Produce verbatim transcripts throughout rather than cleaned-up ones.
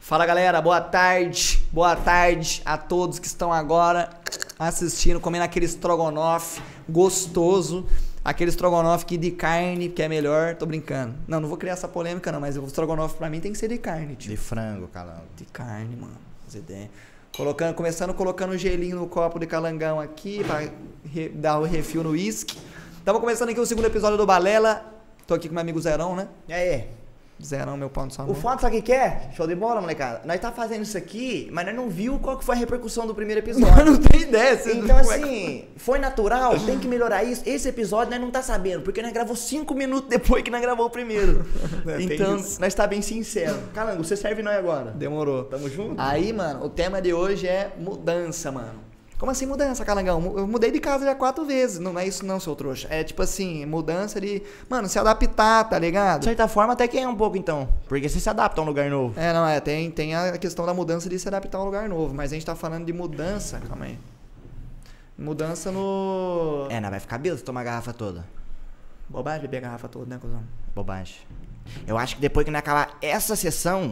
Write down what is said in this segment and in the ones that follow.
Fala galera, boa tarde, boa tarde a todos que estão agora assistindo, comendo aquele estrogonofe gostoso, aquele estrogonofe que de carne, que é melhor, tô brincando. Não, não vou criar essa polêmica não, mas o estrogonofe pra mim tem que ser de carne, tio. De frango, calango. De carne, mano, as ideias. Colocando, começando colocando gelinho no copo de calangão aqui, pra re, dar o refil no uísque. Tava começando aqui o segundo episódio do Balela, tô aqui com meu amigo Zerão, né? E aí? Zerão, meu pau no salão. O foda, sabe o que que é? Show de bola, molecada. Nós tá fazendo isso aqui, mas nós não viu qual que foi a repercussão do primeiro episódio. Mas não tem ideia. Você então, não... assim, foi natural, tem que melhorar isso. Esse episódio nós não tá sabendo, porque nós gravou cinco minutos depois que nós gravou o primeiro. É, então, nós tá bem sincero. Calango, você serve nós agora. Demorou. Tamo junto? Aí, mano, o tema de hoje é mudança, mano. Como assim mudança, Calangão? Eu mudei de casa já quatro vezes. Não é isso não, seu trouxa. É tipo assim, mudança de... Mano, se adaptar, tá ligado? De certa forma até que é um pouco, então. Porque você se adapta a um lugar novo. É, não, é. Tem, tem a questão da mudança de se adaptar a um lugar novo. Mas a gente tá falando de mudança... Calma aí. Mudança no... É, não vai ficar beleza tomar a garrafa toda. Bobagem beber a garrafa toda, né, cuzão? Bobagem. Eu acho que depois que nós acabar essa sessão...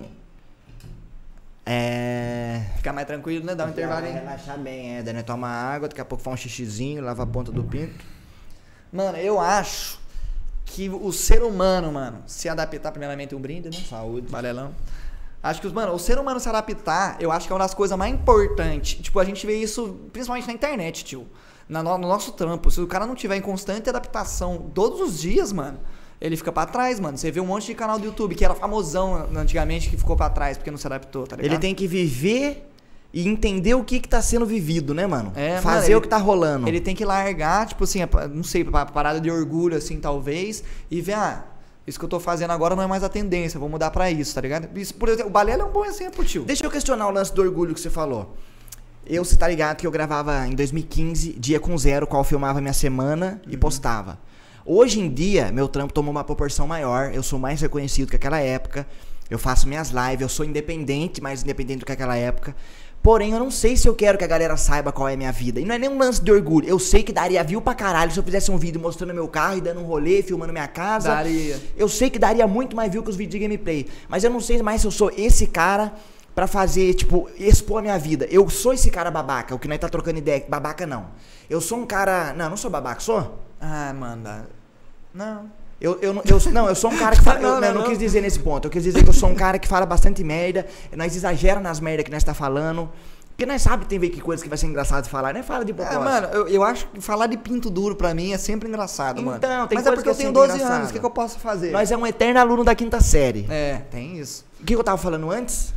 É... Ficar mais tranquilo, né? Dar um intervalo aí. Relaxar bem, é. Daí nós toma água, daqui a pouco faz um xixizinho, lava a ponta do pinto. Mano, eu acho que o ser humano, mano, se adaptar, primeiramente um brinde, né? Saúde. Valelão. Acho que, mano, o ser humano se adaptar, eu acho que é uma das coisas mais importantes. Tipo, a gente vê isso principalmente na internet, tio. Na, no, no nosso trampo. Se o cara não tiver em constante adaptação todos os dias, mano, ele fica pra trás, mano. Você vê um monte de canal do YouTube que era famosão antigamente que ficou pra trás porque não se adaptou, tá ligado? Ele tem que viver e entender o que que tá sendo vivido, né, mano? É, Fazer mano, ele, o que tá rolando. Ele tem que largar, tipo assim, não sei, pra parada de orgulho, assim, talvez, e ver, ah, isso que eu tô fazendo agora não é mais a tendência, vou mudar pra isso, tá ligado? Isso, por exemplo, o Balela é um bom exemplo, tio. Deixa eu questionar o lance do orgulho que você falou. Eu, você tá ligado que eu gravava em dois mil e quinze, Dia com Zero, qual eu filmava minha semana e uhum. postava. Hoje em dia, meu trampo tomou uma proporção maior, eu sou mais reconhecido que aquela época, eu faço minhas lives, eu sou independente, mais independente do que aquela época. Porém, eu não sei se eu quero que a galera saiba qual é a minha vida. E não é nem um lance de orgulho. Eu sei que daria view pra caralho se eu fizesse um vídeo mostrando meu carro e dando um rolê, filmando minha casa. Daria. Eu sei que daria muito mais view que os vídeos de gameplay. Mas eu não sei mais se eu sou esse cara pra fazer, tipo, expor a minha vida. Eu sou esse cara babaca, o que nós tá trocando ideia. Babaca não. Eu sou um cara... Não, não sou babaca, sou? Ah, mano... Não. Eu, eu, eu, não, eu sou um cara que fala... não, eu, não, não, eu não, não quis dizer nesse ponto. Eu quis dizer que eu sou um cara que fala bastante merda. Nós exageramos nas merdas que nós tá falando. Porque nós sabemos que tem que coisas que vai ser engraçado de falar. Não é fala de propósito. É, mano, eu, eu acho que falar de pinto duro pra mim é sempre engraçado, mano. Então, tem Mas é porque que eu é tenho sempre doze engraçado. anos, o que, que eu posso fazer? Nós é um eterno aluno da quinta série. É, tem isso. O que eu tava falando antes?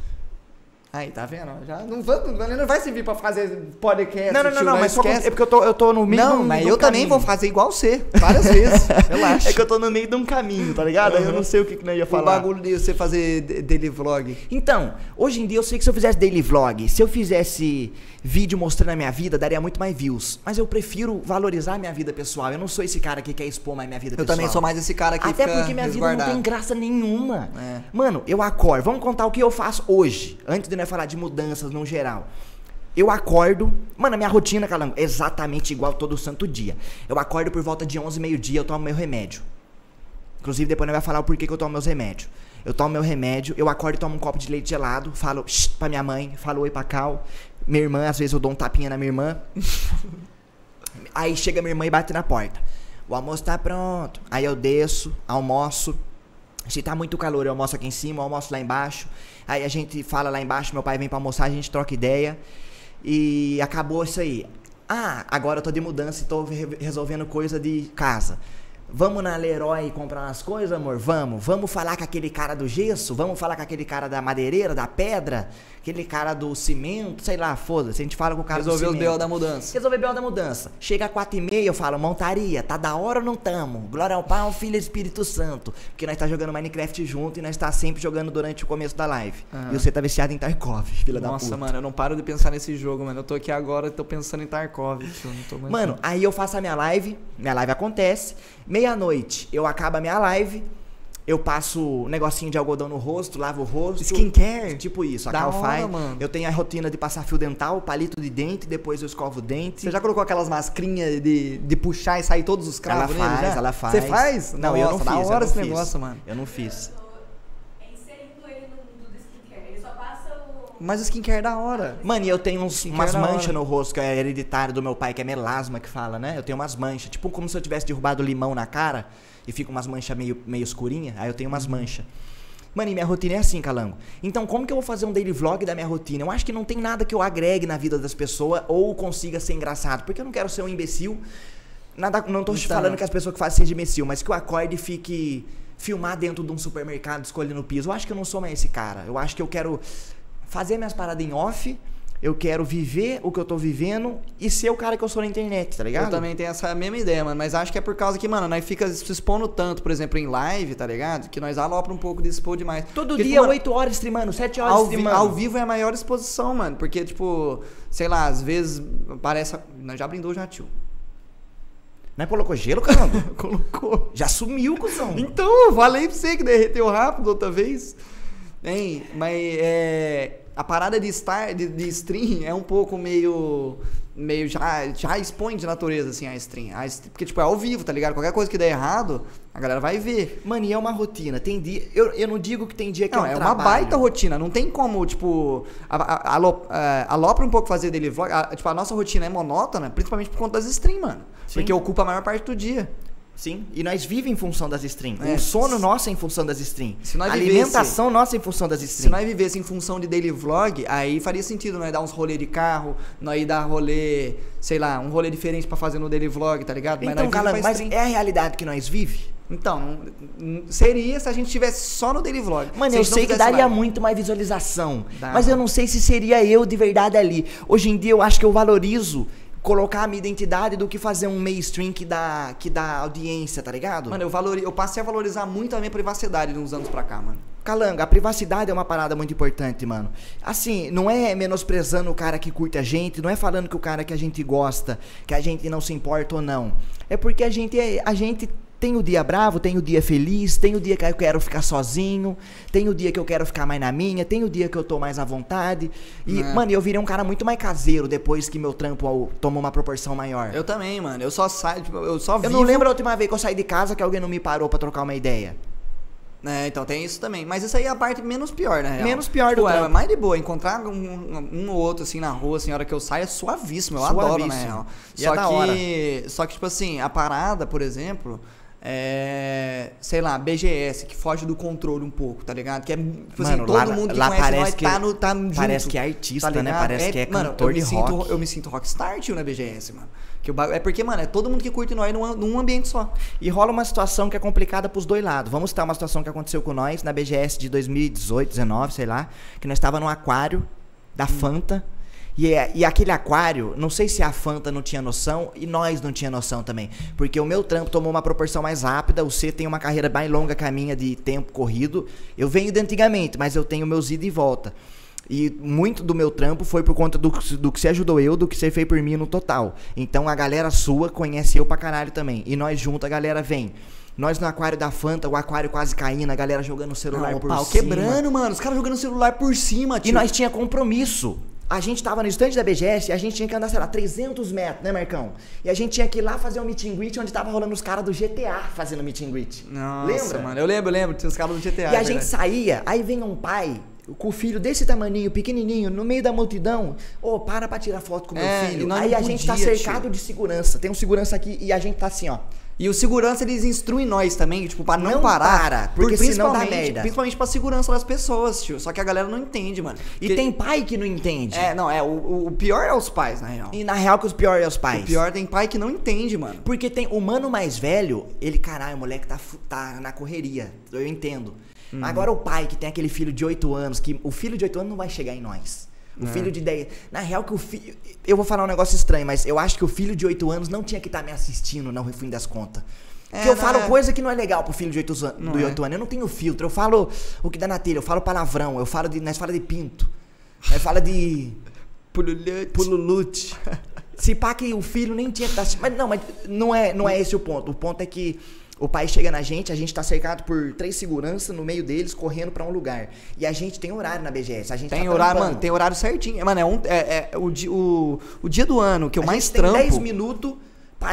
Aí, tá vendo? Já não, vai, não vai servir pra fazer podcast. Não, não, não, tio, não, mas só esquece. é porque eu tô, eu tô no meio Não, do, mas do eu caminho. também vou fazer igual você, várias vezes. Relaxa. É que eu tô no meio de um caminho, tá ligado? Aí eu não sei o que que nós ia falar. O bagulho de você fazer daily vlog. Então, hoje em dia eu sei que se eu fizesse daily vlog, se eu fizesse vídeo mostrando a minha vida, daria muito mais views. Mas eu prefiro valorizar a minha vida pessoal. Eu não sou esse cara que quer expor mais minha vida Eu pessoal. também sou mais esse cara que Até fica porque minha resguardado. vida não tem graça nenhuma. É. Mano, eu acordo. Vamos contar o que eu faço hoje, antes de nós falar de mudanças no geral. Eu acordo, mano, a minha rotina, Calango, é exatamente igual todo santo dia. Eu acordo por volta de onze, meio-dia, eu tomo meu remédio. Inclusive, depois nós vamos falar o porquê que eu tomo meus remédios. Eu tomo meu remédio, eu acordo e tomo um copo de leite gelado, falo shh, pra minha mãe, falo oi pra Cal. Minha irmã, às vezes eu dou um tapinha na minha irmã. Aí chega minha irmã e bate na porta. O almoço tá pronto. Aí eu desço, almoço. Se tá muito calor, eu almoço aqui em cima, eu almoço lá embaixo. Aí a gente fala lá embaixo, meu pai vem pra almoçar, a gente troca ideia. E acabou isso aí. Ah, agora eu tô de mudança e tô re resolvendo coisa de casa. Vamos na Leroy comprar umas coisas, amor? Vamos. Vamos falar com aquele cara do gesso? Vamos falar com aquele cara da madeireira, da pedra? Aquele cara do cimento? Sei lá, foda-se. A gente fala com o cara Resolver do o cimento. B O da mudança. Resolver o B O da mudança. Chega a quatro e meia, eu falo, montaria, tá da hora ou não tamo? Glória ao Pai, ao Filho e Espírito Santo. Porque nós tá jogando Minecraft junto e nós tá sempre jogando durante o começo da live. Uhum. E você tá viciado em Tarkov, filha da puta. Nossa, mano, eu não paro de pensar nesse jogo, mano. Eu tô aqui agora e tô pensando em Tarkov. Tio, não tô aguentando. Mano, aí eu faço a minha live, minha live acontece, meia-noite eu acabo a minha live, eu passo um negocinho de algodão no rosto, lavo o rosto. Skincare? Tipo isso, a Da Cal hora, faz. mano. Eu tenho a rotina de passar fio dental, palito de dente, depois eu escovo o dente. Você já colocou aquelas mascrinhas de, de puxar e sair todos os cravos ela nele, faz, já? ela faz. Você faz? Não, Nossa, eu não fiz. Da hora eu não esse fiz. negócio, mano. Eu não fiz. Inserindo ele no mundo do skincare. Ele só passa Mas o skincare é da hora. Mano, e eu tenho uns, umas da manchas hora. no rosto, que é hereditário do meu pai, que é melasma que fala, né? Eu tenho umas manchas, tipo como se eu tivesse derrubado limão na cara e fica umas manchas meio, meio escurinhas, aí eu tenho umas manchas. Mano, e minha rotina é assim, Calango. Então, como que eu vou fazer um daily vlog da minha rotina? Eu acho que não tem nada que eu agregue na vida das pessoas ou consiga ser engraçado, porque eu não quero ser um imbecil. Nada, não tô te Então. falando que as pessoas que fazem seja imbecil, mas que eu acorde e fique filmar dentro de um supermercado escolhendo piso. Eu acho que eu não sou mais esse cara. Eu acho que eu quero fazer minhas paradas em off, eu quero viver o que eu tô vivendo e ser o cara que eu sou na internet, tá ligado? Eu também tenho essa mesma ideia, mano. Mas acho que é por causa que, mano, nós fica se expondo tanto, por exemplo, em live, tá ligado? Que nós alopra um pouco de expor demais. Todo Porque, dia, tipo, mano, oito horas streamando, sete horas ao, vi streamando. ao vivo é a maior exposição, mano. Porque, tipo, sei lá, às vezes parece. Nós já brindou já, tio. Não é colocou gelo, Calango? Colocou. Já sumiu, cuzão. Então, eu falei pra você que derreteu rápido outra vez. Hein? Mas é. A parada de, star, de, de stream é um pouco meio. Meio já, já expõe de natureza, assim, a stream. A stream. Porque, tipo, é ao vivo, tá ligado? Qualquer coisa que der errado, a galera vai ver. Mano, e é uma rotina. Tem dia. Eu, eu não digo que tem dia que Não, é um é trabalho. uma baita rotina. Não tem como, tipo. A, a, alo- a, alopra um pouco fazer daily vlog. A, tipo, a nossa rotina é monótona, principalmente por conta das streams, mano. Sim. Porque ocupa a maior parte do dia. Sim, e nós vivemos em função das streams. É. O sono nosso é em função das streams. Se nós A vivesse- alimentação nossa é em função das Se streams. nós vivesse em função de daily vlog, aí faria sentido nós dar uns rolê de carro, nós ir dar rolê, sei lá, um rolê diferente pra fazer no daily vlog, tá ligado? Então, nós vive Calango, pra mas stream. é a realidade que nós vivemos? Então, não- não- seria se a gente tivesse só no daily vlog. Mano, Se a eu gente não sei que fizesse daria live. muito mais visualização. Dá. Mas eu não sei se seria eu de verdade ali. Hoje em dia eu acho que eu valorizo colocar a minha identidade do que fazer um mainstream que dá, que dá audiência, tá ligado? Mano, eu, valori... eu passei a valorizar muito a minha privacidade de uns anos pra cá, mano. Calango, a privacidade é uma parada muito importante, mano. Assim, não é menosprezando o cara que curte a gente, não é falando que o cara que a gente gosta, que a gente não se importa ou não. É porque a gente é, a gente tem o dia bravo, tem o dia feliz, tem o dia que eu quero ficar sozinho, tem o dia que eu quero ficar mais na minha, tem o dia que eu tô mais à vontade. E, É. mano, eu virei um cara muito mais caseiro depois que meu trampo ó, tomou uma proporção maior. Eu também, mano. Eu só saio, tipo, eu só Eu vivo... não lembro a última vez que eu saí de casa que alguém não me parou pra trocar uma ideia. É, então tem isso também. Mas isso aí é a parte menos pior, né? Menos pior do Tipo, é trampo. mais de boa. Encontrar um, um, um ou outro assim na rua, assim, a hora que eu saio, é suavíssimo. Eu adoro, Suavíssimo. na real. E Só é da que. hora. Só que, tipo assim, a parada, por exemplo. É, sei lá, B G S, que foge do controle um pouco, tá ligado? Que é, tipo assim, Mano, todo lá- mundo que lá conhece parece nós que- tá no, tá junto. parece que é artista, né? ligado? Parece que é mano, cantor eu me de sinto, rock. Eu me sinto rockstar, tio, na B G S, mano. Que o bagulho- é porque, mano, é todo mundo que curte nós num, num ambiente só. E rola uma situação que é complicada pros dois lados. Vamos citar uma situação que aconteceu com nós na B G S de dois mil e dezoito, dezenove, sei lá, que nós estava num aquário da Fanta. E, é- e aquele aquário, não sei se a Fanta não tinha noção e nós não tinha noção também. Porque o meu trampo tomou uma proporção mais rápida, o C tem uma carreira mais longa que a minha de tempo corrido. Eu venho de antigamente, mas eu tenho meus ida e volta. E muito do meu trampo foi por conta do, do que você ajudou eu, do que você fez por mim no total. Então a galera sua conhece eu pra caralho também. E nós juntos a galera vem. Nós no aquário da Fanta, o aquário quase caindo, a galera jogando o celular Não, o por pau cima. quebrando, mano. Os caras jogando o celular por cima, tio. E nós tinha compromisso. A gente tava no estande da B G S e a gente tinha que andar, sei lá, trezentos metros, né, Marcão? E a gente tinha que ir lá fazer um meet and greet onde tava rolando os caras do G T A fazendo meet and greet. Nossa, Lembra? mano. Eu lembro, eu lembro. Tinha os caras do G T A. E a é gente verdade. saía, aí vem um pai com o filho desse tamaninho, pequenininho, no meio da multidão. Ô, para pra tirar foto com meu É, e filho. nós Aí não a gente tá podia, cercado tio. de segurança. Tem um segurança aqui e a gente tá assim, ó. E o segurança, eles instruem nós também, tipo, pra não, Não parar. para, porque senão dá principalmente- merda. Principalmente pra segurança das pessoas, tio. Só que a galera não entende, mano. E Porque- tem pai que não entende. É, não, é. O, o pior é os pais, na real. E na real que os piores é os pais. O pior tem pai que não entende, mano. Porque tem o mano mais velho, ele, caralho, o moleque tá, fu- tá na correria. Eu entendo. Uhum. Agora o pai que tem aquele filho de oito anos, que o filho de oito anos não vai chegar em nós. O É. filho de dez. Na real, que o filho. Eu vou falar um negócio estranho, mas eu acho que o filho de oito anos não tinha que estar me assistindo, no fim das contas. Porque É, eu não falo é. coisa que não é legal pro filho de oito anos. Não Do é. oito anos. Eu não tenho filtro. Eu falo o que dá na telha, eu falo palavrão, eu falo de. Nós fala de pinto. Nós fala de. Pululute. Pululute. Se pá que o filho nem tinha que estar assistindo. Mas não, mas não é, não é esse o ponto. O ponto é que o pai chega na gente, a gente tá cercado por três seguranças no meio deles, correndo pra um lugar. E a gente tem horário na B G S. A gente Tem tá horário, trampando. mano, tem horário certinho. Mano, é, um, é, é o, di- o, o dia do ano que eu A mais gente tem trampo. dez minutos pra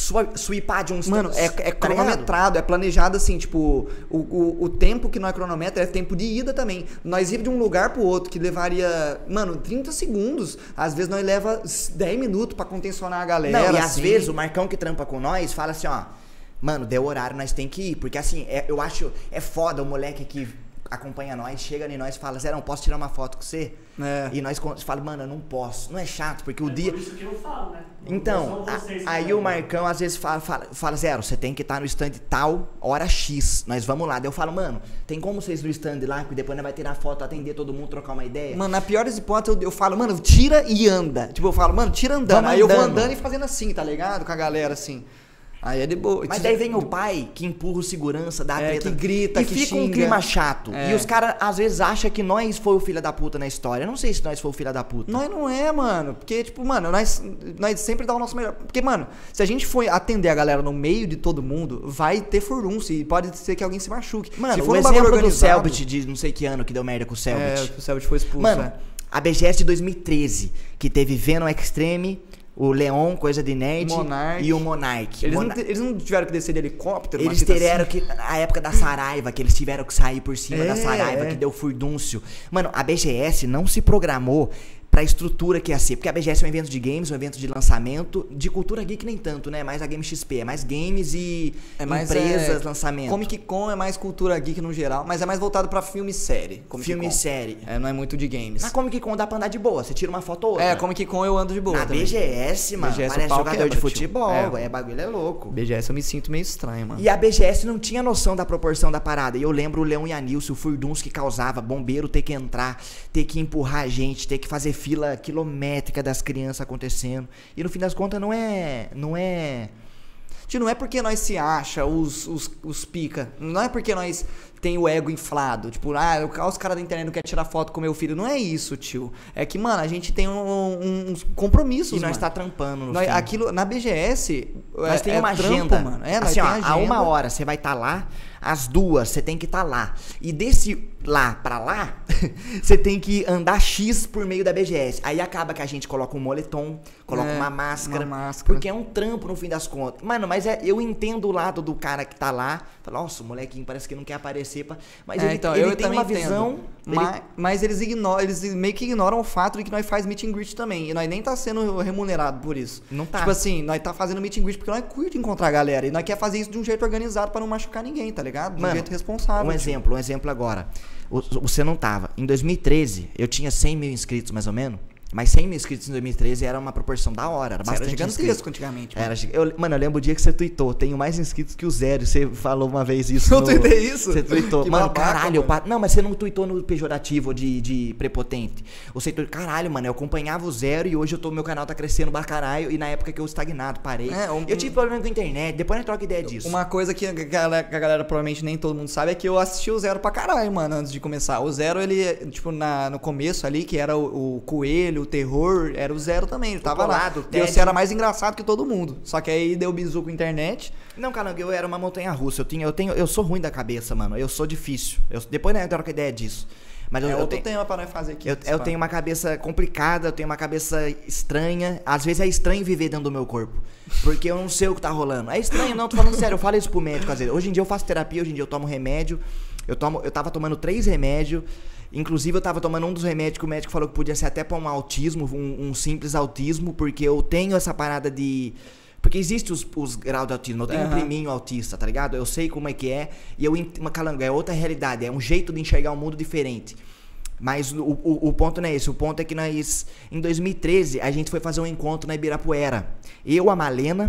sweepar de uns... Mano, é, é cronometrado, é planejado assim, tipo, o, o, o tempo que não é cronometro é tempo de ida também. Nós ir de um lugar pro outro que levaria, mano, trinta segundos, às vezes nós leva dez minutos pra contencionar a galera. Não, e assim. às vezes o Marcão que trampa com nós fala assim, ó, mano, deu horário, nós tem que ir, porque assim, é, eu acho, é foda o moleque que acompanha nós, chega em nós e fala, Zé, não posso tirar uma foto com você? É. E nós falamos, mano, eu não posso. Não é chato, porque o é dia... por isso que eu falo, né? Não então, a, aí o Marcão às vezes fala, fala, fala Zero, você tem que estar no stand tal, hora X, nós vamos lá. Daí eu falo, mano, tem como vocês no stand lá, que depois nós vai tirar foto, atender todo mundo, trocar uma ideia? Mano, na pior das hipóteses, eu, eu falo, mano, tira e anda. Tipo, eu falo, mano, tira andando. Vamos aí andando. Eu vou andando e fazendo assim, tá ligado? Com a galera, assim. Aí é de boa. Mas daí vem o pai que empurra o segurança, dá a é, treta, que grita, e que fica xinga. Um clima chato. É. E os caras às vezes acham que nós foi o filho da puta na história. Eu não sei se nós foi o filho da puta. Nós não é, mano. Porque, tipo, mano, nós, nós sempre dá o nosso melhor. Porque, mano, se a gente for atender a galera no meio de todo mundo, vai ter furdunço e pode ser que alguém se machuque. Mano, se for o um exemplo do Selbit de não sei que ano que deu merda com o Selbit. É, que o Selbit foi expulso. Mano, é. a B G S de dois mil e treze, que teve Venom Extreme, o Leon, coisa de nerd, Monark. E o Monark. Eles, Monark. Não, eles não tiveram que descer de helicóptero? Eles tiveram assim. que... A época da Saraiva, que eles tiveram que sair por cima é, da Saraiva, é. que deu furdúncio. Mano, a B G S não se programou pra estrutura que ia ser. Porque a B G S é um evento de games, um evento de lançamento. De cultura geek nem tanto, né? Mais a Game X P. É mais games e é mais, empresas, é, lançamento. Comic Con é mais cultura geek no geral, mas é mais voltado pra filme e série. Comic filme Con. e série. É, não é muito de games. Na Comic Con dá pra andar de boa. Você tira uma foto ou outra. É, Comic Con eu ando de boa. Na também. B G S, mano, B G S parece jogador quebra, de futebol. É. é, bagulho é louco. B G S eu me sinto meio estranho, mano. E a B G S não tinha noção da proporção da parada. E eu lembro o Leão e a Nilce, o furdunço que causava, bombeiro ter que entrar, ter que empurrar a gente, ter que fazer fila quilométrica das crianças acontecendo. E no fim das contas não é... Não é... Tio, não é porque nós se acha os, os, os pica. Não é porque nós tem o ego inflado. Tipo, ah, os caras da internet não querem tirar foto com meu filho. Não é isso, tio. É que, mano, a gente tem um, um, uns compromissos, E nós mano. tá trampando no nós, fim. Aquilo, na B G S... Nós é, tem é uma trampo, agenda. Mano. É, nós assim, tem ó, agenda. a uma hora você vai estar tá lá, às duas você tem que estar tá lá. E desse lá pra lá, você tem que andar X por meio da B G S. Aí acaba que a gente coloca um moletom, coloca é, uma, máscara, uma máscara. Porque é um trampo no fim das contas. Mano, mas é, eu entendo o lado do cara que tá lá. Fala, nossa, o molequinho parece que não quer aparecer. Pra... Mas é, ele, então, ele eu tem também uma visão... Ele... Ele... Mas, mas eles ignoram, eles meio que ignoram o fato de que nós faz meet and greet também. E nós nem tá sendo remunerado por isso. Não tá. Tipo assim, nós tá fazendo meet and greet porque nós curte encontrar a galera. E nós quer fazer isso de um jeito organizado pra não machucar ninguém, tá ligado? De um Mano, jeito responsável. Um tipo. exemplo, um exemplo agora. O, você não tava. Em dois mil e treze, eu tinha cem mil inscritos, mais ou menos. Mas cem mil inscritos em dois mil e treze era uma proporção da hora. Era bastante Era gigantesco inscrito. antigamente. Era, eu, mano, eu lembro o dia que você tweetou. Tenho mais inscritos que o Zero. Você falou uma vez isso. Eu no, tuitei isso? Você tweetou. Que Mano, babaca, caralho. mano. Eu, não, mas você não tweetou no pejorativo de, de prepotente. Você tweetou, caralho, mano, eu acompanhava o Zero e hoje eu tô, meu canal tá crescendo pra caralho. E na época que eu estagnado, parei. É, um, eu tive problema com a internet. Depois a gente troca ideia disso. Uma coisa que a galera, que a galera provavelmente nem todo mundo sabe é que eu assisti o Zero pra caralho, mano, antes de começar. O Zero, ele, tipo, na, no começo ali, que era o, o Coelho, o Terror, era o Zero também. Ele tava Colado, lá. Ted. E você era mais engraçado que todo mundo. Só que aí deu bizu com a internet. Não, Calango, eu era uma montanha russa. Eu, tinha, eu, tenho, eu sou ruim da cabeça, mano. Eu sou difícil. Eu, depois né, eu troco ideia disso. Mas eu, É eu outro tenho, tema pra nós fazer aqui. eu, eu tenho uma cabeça complicada, eu tenho uma cabeça estranha. Às vezes é estranho viver dentro do meu corpo. Porque eu não sei o que tá rolando. É estranho, não, tô falando sério. Eu falo isso pro médico às vezes. Hoje em dia eu faço terapia, hoje em dia eu tomo remédio. Eu, tomo, eu tava tomando três remédios. Inclusive eu tava tomando um dos remédios que o médico falou que podia ser até pra um autismo, um, um simples autismo, porque eu tenho essa parada de... Porque existe os, os graus de autismo, eu tenho Uhum. um priminho autista, tá ligado? Eu sei como é que é, e eu... Uma Calango, é outra realidade, é um jeito de enxergar o mundo diferente. Mas o, o, o ponto não é esse, o ponto é que nós... Em dois mil e treze, a gente foi fazer um encontro na Ibirapuera. Eu, a Malena,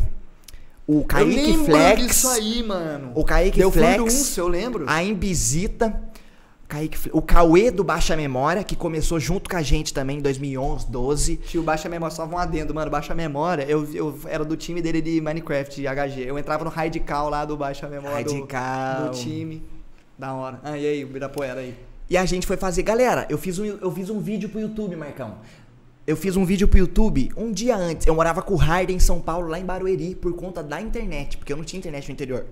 o Kaique Flex... disso aí, mano. O Kaique Deu Flex... furdunço, eu lembro. A Imbisita... Kaique, o Cauê do Baixa Memória, que começou junto com a gente também em dois mil e onze, doze. Tio, Baixa Memória, só um adendo, mano. Baixa Memória, eu, eu era do time dele de Minecraft, de H G. Eu entrava no Radical lá do Baixa Memória. Radical. Do, do time. Da hora. Ah, e aí, o Birapuera aí. E a gente foi fazer... Galera, eu fiz um, eu fiz um vídeo pro YouTube, Marcão. Eu fiz um vídeo pro YouTube um dia antes. Eu morava com o Harden em São Paulo, lá em Barueri, por conta da internet, porque eu não tinha internet no interior.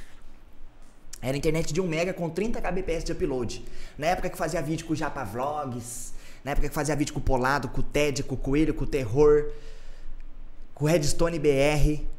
Era internet de um mega com trinta kbps de upload. Na época que fazia vídeo com o Japa Vlogs, na época que fazia vídeo com o Polado, com o Ted, com o Coelho, com o Terror, com o Redstone B R.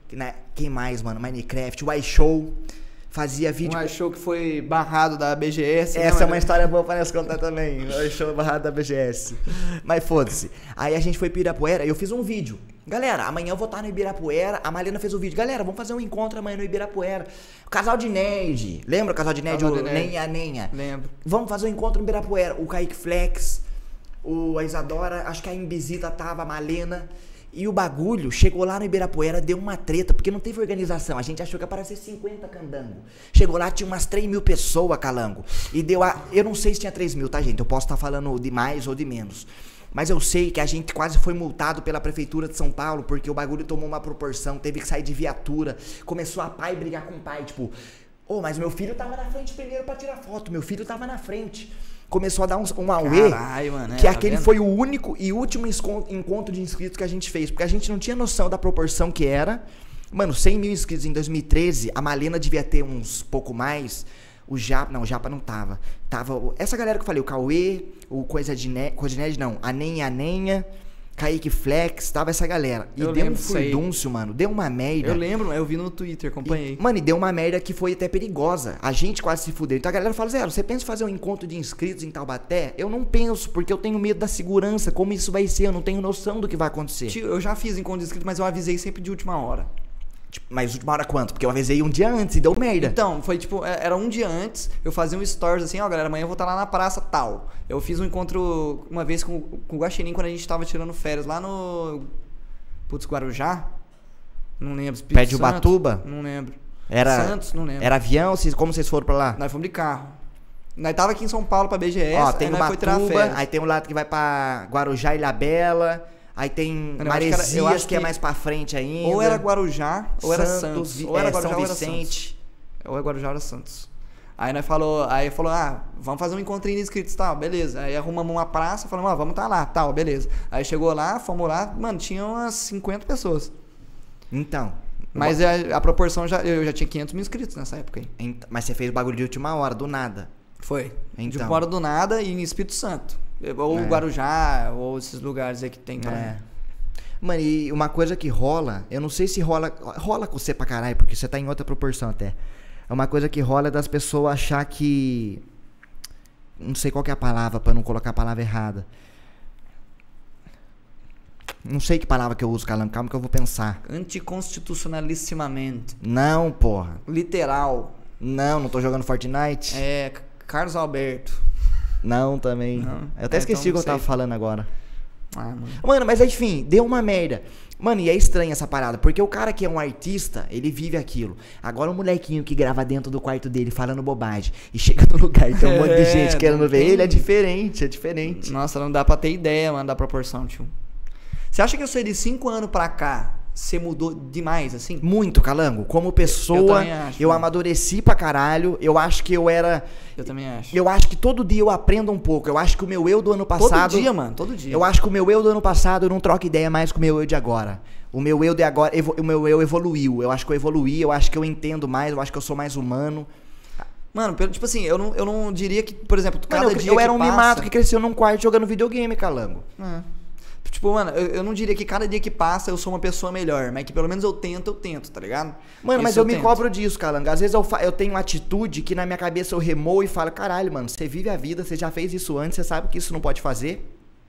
Né? Quem mais, mano? Minecraft, o iShow. Fazia vídeo. Um iShow que foi barrado da B G S. Essa né, é uma história boa pra nós contar também. O iShow barrado da B G S. Mas foda-se. Aí a gente foi pro Ibirapuera e eu fiz um vídeo. Galera, amanhã eu vou estar no Ibirapuera. A Malena fez um vídeo. Galera, vamos fazer um encontro amanhã no Ibirapuera. O casal de nerd. Lembra o casal de nerd? Casal O de nerd. Nenha Nenha. Lembro. Vamos fazer um encontro no Ibirapuera. O Kaique Flex, o, a Isadora, acho que a Imbisita tava, a Malena. E o bagulho chegou lá no Ibirapuera, deu uma treta, porque não teve organização. A gente achou que ia aparecer cinquenta candango. Chegou lá, tinha umas três mil pessoas, calango. E deu a... Eu não sei se tinha três mil, tá, gente? Eu posso estar falando de mais ou de menos. Mas eu sei que a gente quase foi multado pela Prefeitura de São Paulo, porque o bagulho tomou uma proporção, teve que sair de viatura. Começou a pai brigar com o pai, tipo... Ô, oh, mas meu filho tava na frente primeiro pra tirar foto. Meu filho tava na frente. Começou a dar um, um auê, Caralho, mano, que é, aquele tá foi o único e último encontro de inscritos que a gente fez, porque a gente não tinha noção da proporção que era. Mano, cem mil inscritos em dois mil e treze, a Malena devia ter uns pouco mais, o Japa, não, o Japa não tava. Tava essa galera que eu falei, o Cauê, o Coisa de Nerd, Coisa de Nerd não, a Nenha Nenha, Kaique Flex, tava essa galera. E eu deu um disso aí. furdúncio, mano, deu uma merda. Eu lembro, eu vi no Twitter, acompanhei. E, mano, e deu uma merda que foi até perigosa. A gente quase se fudeu. Então a galera fala, Zé, você pensa em fazer um encontro de inscritos em Taubaté? Eu não penso, porque eu tenho medo da segurança, como isso vai ser, eu não tenho noção do que vai acontecer. Tio, eu já fiz encontro de inscritos, mas eu avisei sempre de última hora. Tipo, mas última hora quanto? Porque eu avisei um dia antes e deu merda. Então, foi tipo, era um dia antes, eu fazia um stories assim, ó, galera, amanhã eu vou estar lá na praça tal. Eu fiz um encontro uma vez com, com o Guaxinim quando a gente tava tirando férias lá no... Putz, Guarujá? Não lembro. Espírito Pé de Santo? Ubatuba? Não lembro. Era, Santos? Não lembro. Era avião? Vocês, como vocês foram pra lá? Nós fomos de carro. Nós tava aqui em São Paulo pra B G S, Ó, tem aí nós foi tirar Ubatuba, férias. aí tem um lado que vai pra Guarujá, Ilhabela, aí tem Eu acho que era- Maresias, eu acho que é que mais pra frente ainda. Ou era Guarujá, ou era Santos, Santos. Vi- Ou era é, Guarujá, São ou era Vicente. Santos. Ou é Guarujá, ou era Santos. Aí nós falou, aí falou, ah, vamos fazer um encontrinho de inscritos, tal, beleza. Aí arrumamos uma praça, falamos, ah, vamos tá lá, tal, beleza. Aí chegou lá, fomos lá, mano, tinha umas cinquenta pessoas. Então. Mas a, a proporção, já, eu já tinha quinhentos mil inscritos nessa época aí. ent- Mas você fez o bagulho de última hora, do nada. Foi. De Então. fora do nada e em Espírito Santo. Ou É. Guarujá, ou esses lugares aí que tem também. É. Mano, e uma coisa que rola, eu não sei se rola. Rola com você pra caralho, porque você tá em outra proporção até. É uma coisa que rola das pessoas achar que. Não sei qual que é a palavra, pra não colocar a palavra errada. Não sei que palavra que eu uso, Calango, calma que eu vou pensar. Anticonstitucionalissimamente. Não, porra. Literal. Não, não tô jogando Fortnite. É, C- Carlos Alberto. Não, também. Não. Eu até É, esqueci o então que eu não tava sei. falando agora. Ah, mano. Mano, mas enfim, deu uma merda. Mano, e é estranha essa parada, porque o cara que é um artista, ele vive aquilo. Agora o molequinho que grava dentro do quarto dele falando bobagem e chega no lugar e tem um monte de É, gente querendo não ver tem- ele, é diferente, é diferente. Nossa, não dá pra ter ideia, mano, da proporção, tio. Você acha que eu sei de cinco anos pra cá, você mudou demais, assim? Muito, Calango. Como Eu pessoa, também acho, eu mano. amadureci pra caralho. Eu acho que eu era. Eu também acho. Eu acho que todo dia eu aprendo um pouco. Eu acho que o meu eu do ano passado. Todo dia, mano, todo dia. Eu acho que o meu eu do ano passado não troca ideia mais com o meu eu de agora. O meu eu de agora, evo- o meu eu evoluiu. Eu acho que eu evoluí, eu acho que eu entendo mais, eu acho que eu sou mais humano. Mano, pelo- tipo assim, eu não, eu não diria que, por exemplo, cada Mano, eu, dia eu que era um passa... mimado que cresceu num quarto jogando videogame, Calango. É. Tipo, mano, eu, eu não diria que cada dia que passa eu sou uma pessoa melhor, mas que pelo menos eu tento, eu tento, tá ligado? Mano, mas Isso eu, me tento. cobro disso, Calango. Às vezes eu, fa- eu tenho uma atitude que na minha cabeça eu remoo e falo, caralho, mano, você vive a vida, você já fez isso antes, você sabe que isso não pode fazer.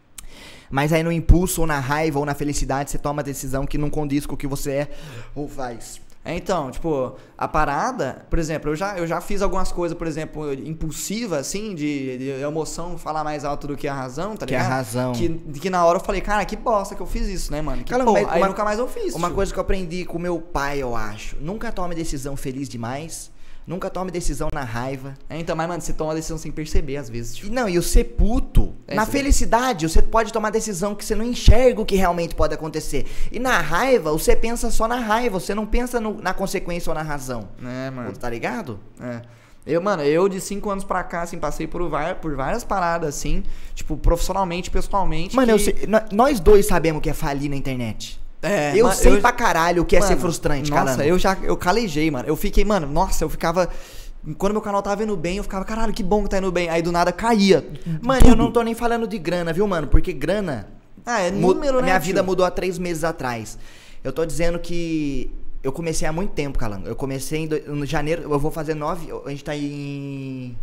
Mas aí no impulso, ou na raiva, ou na felicidade, você toma a decisão que não condiz com o que você é ou faz. É, então, tipo, a parada, por exemplo, eu já, eu já fiz algumas coisas, por exemplo, impulsiva, assim, de, de emoção falar mais alto do que a razão, tá Que a ligado? razão. Que, que na hora eu falei, cara, que bosta que eu fiz isso, né, mano? Que Calma, porra. mas Aí uma- nunca mais eu fiz. Uma tio. coisa que eu aprendi com meu pai, eu acho. Nunca tome decisão feliz demais. Nunca tome decisão na raiva. É, então, mas, mano, você toma a decisão sem perceber, às vezes, E tipo. não, e o ser puto, É, na sim. felicidade, você pode tomar decisão que você não enxerga o que realmente pode acontecer. E na raiva, você pensa só na raiva, você não pensa no- na consequência ou na razão. É, mano. Tá ligado? É. Eu, mano, eu de cinco anos pra cá, assim, passei por, vai- por várias paradas, assim, tipo, profissionalmente, pessoalmente. Mano, que... eu sei- nó- nós dois sabemos o que é falir na internet. É, eu mano, sei eu- pra caralho o que é ser Mano, frustrante, Nossa, Calango. eu já eu calejei, mano. Eu fiquei, mano, nossa, eu ficava. Quando meu canal tava indo bem, eu ficava, caralho, que bom que tá indo bem. Aí do nada caía. Mano, tudo. eu não tô nem falando de grana, viu, mano? Porque grana. Ah, é mu- número, né? minha tio? vida mudou há três meses atrás. Eu tô dizendo que eu comecei há muito tempo, Calango. Eu comecei em do, no janeiro, eu vou fazer nove, a gente tá em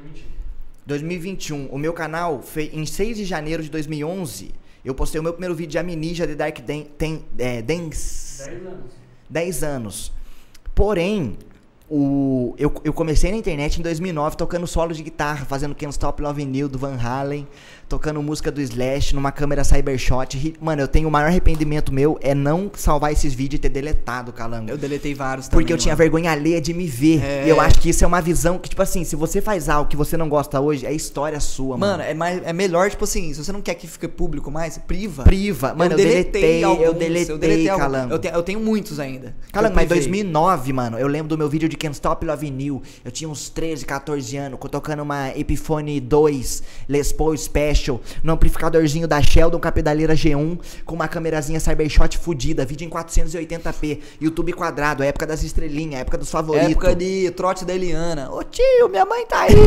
dois mil e vinte e um. O meu canal, foi em seis de janeiro de dois mil e onze, eu postei o meu primeiro vídeo de Amnesia The Dark Dan, ten, é, Dance. dez anos. dez anos. Porém, o, eu, eu comecei na internet em dois mil e nove tocando solo de guitarra, fazendo Can't Stop Loving You do Van Halen, tocando música do Slash numa câmera Cybershot. Mano, eu tenho o maior arrependimento meu é não salvar esses vídeos e ter deletado, Calango. Eu deletei vários também. Porque eu mano. tinha vergonha alheia de me ver. É. E eu acho que isso é uma visão que, tipo assim, se você faz algo que você não gosta hoje, é história sua, mano. Mano, é, mais, é melhor, tipo assim, se você não quer que fique público mais, priva. Priva. Mano, eu, eu deletei, deletei alguns, eu deletei, eu deletei Calango. Eu tenho, eu tenho muitos ainda. Calango, mas em dois mil e nove, mano, eu lembro do meu vídeo de Can't Stop Loving You. Eu tinha uns treze, quatorze anos, tocando uma Epiphone dois Les Paul Special, no amplificadorzinho da Sheldon com a pedaleira G um, com uma câmerazinha Cybershot fudida, vídeo em quatrocentos e oitenta p, YouTube quadrado, a época das estrelinhas, a época dos favoritos. Época de trote da Eliana. Ô tio, minha mãe tá aí.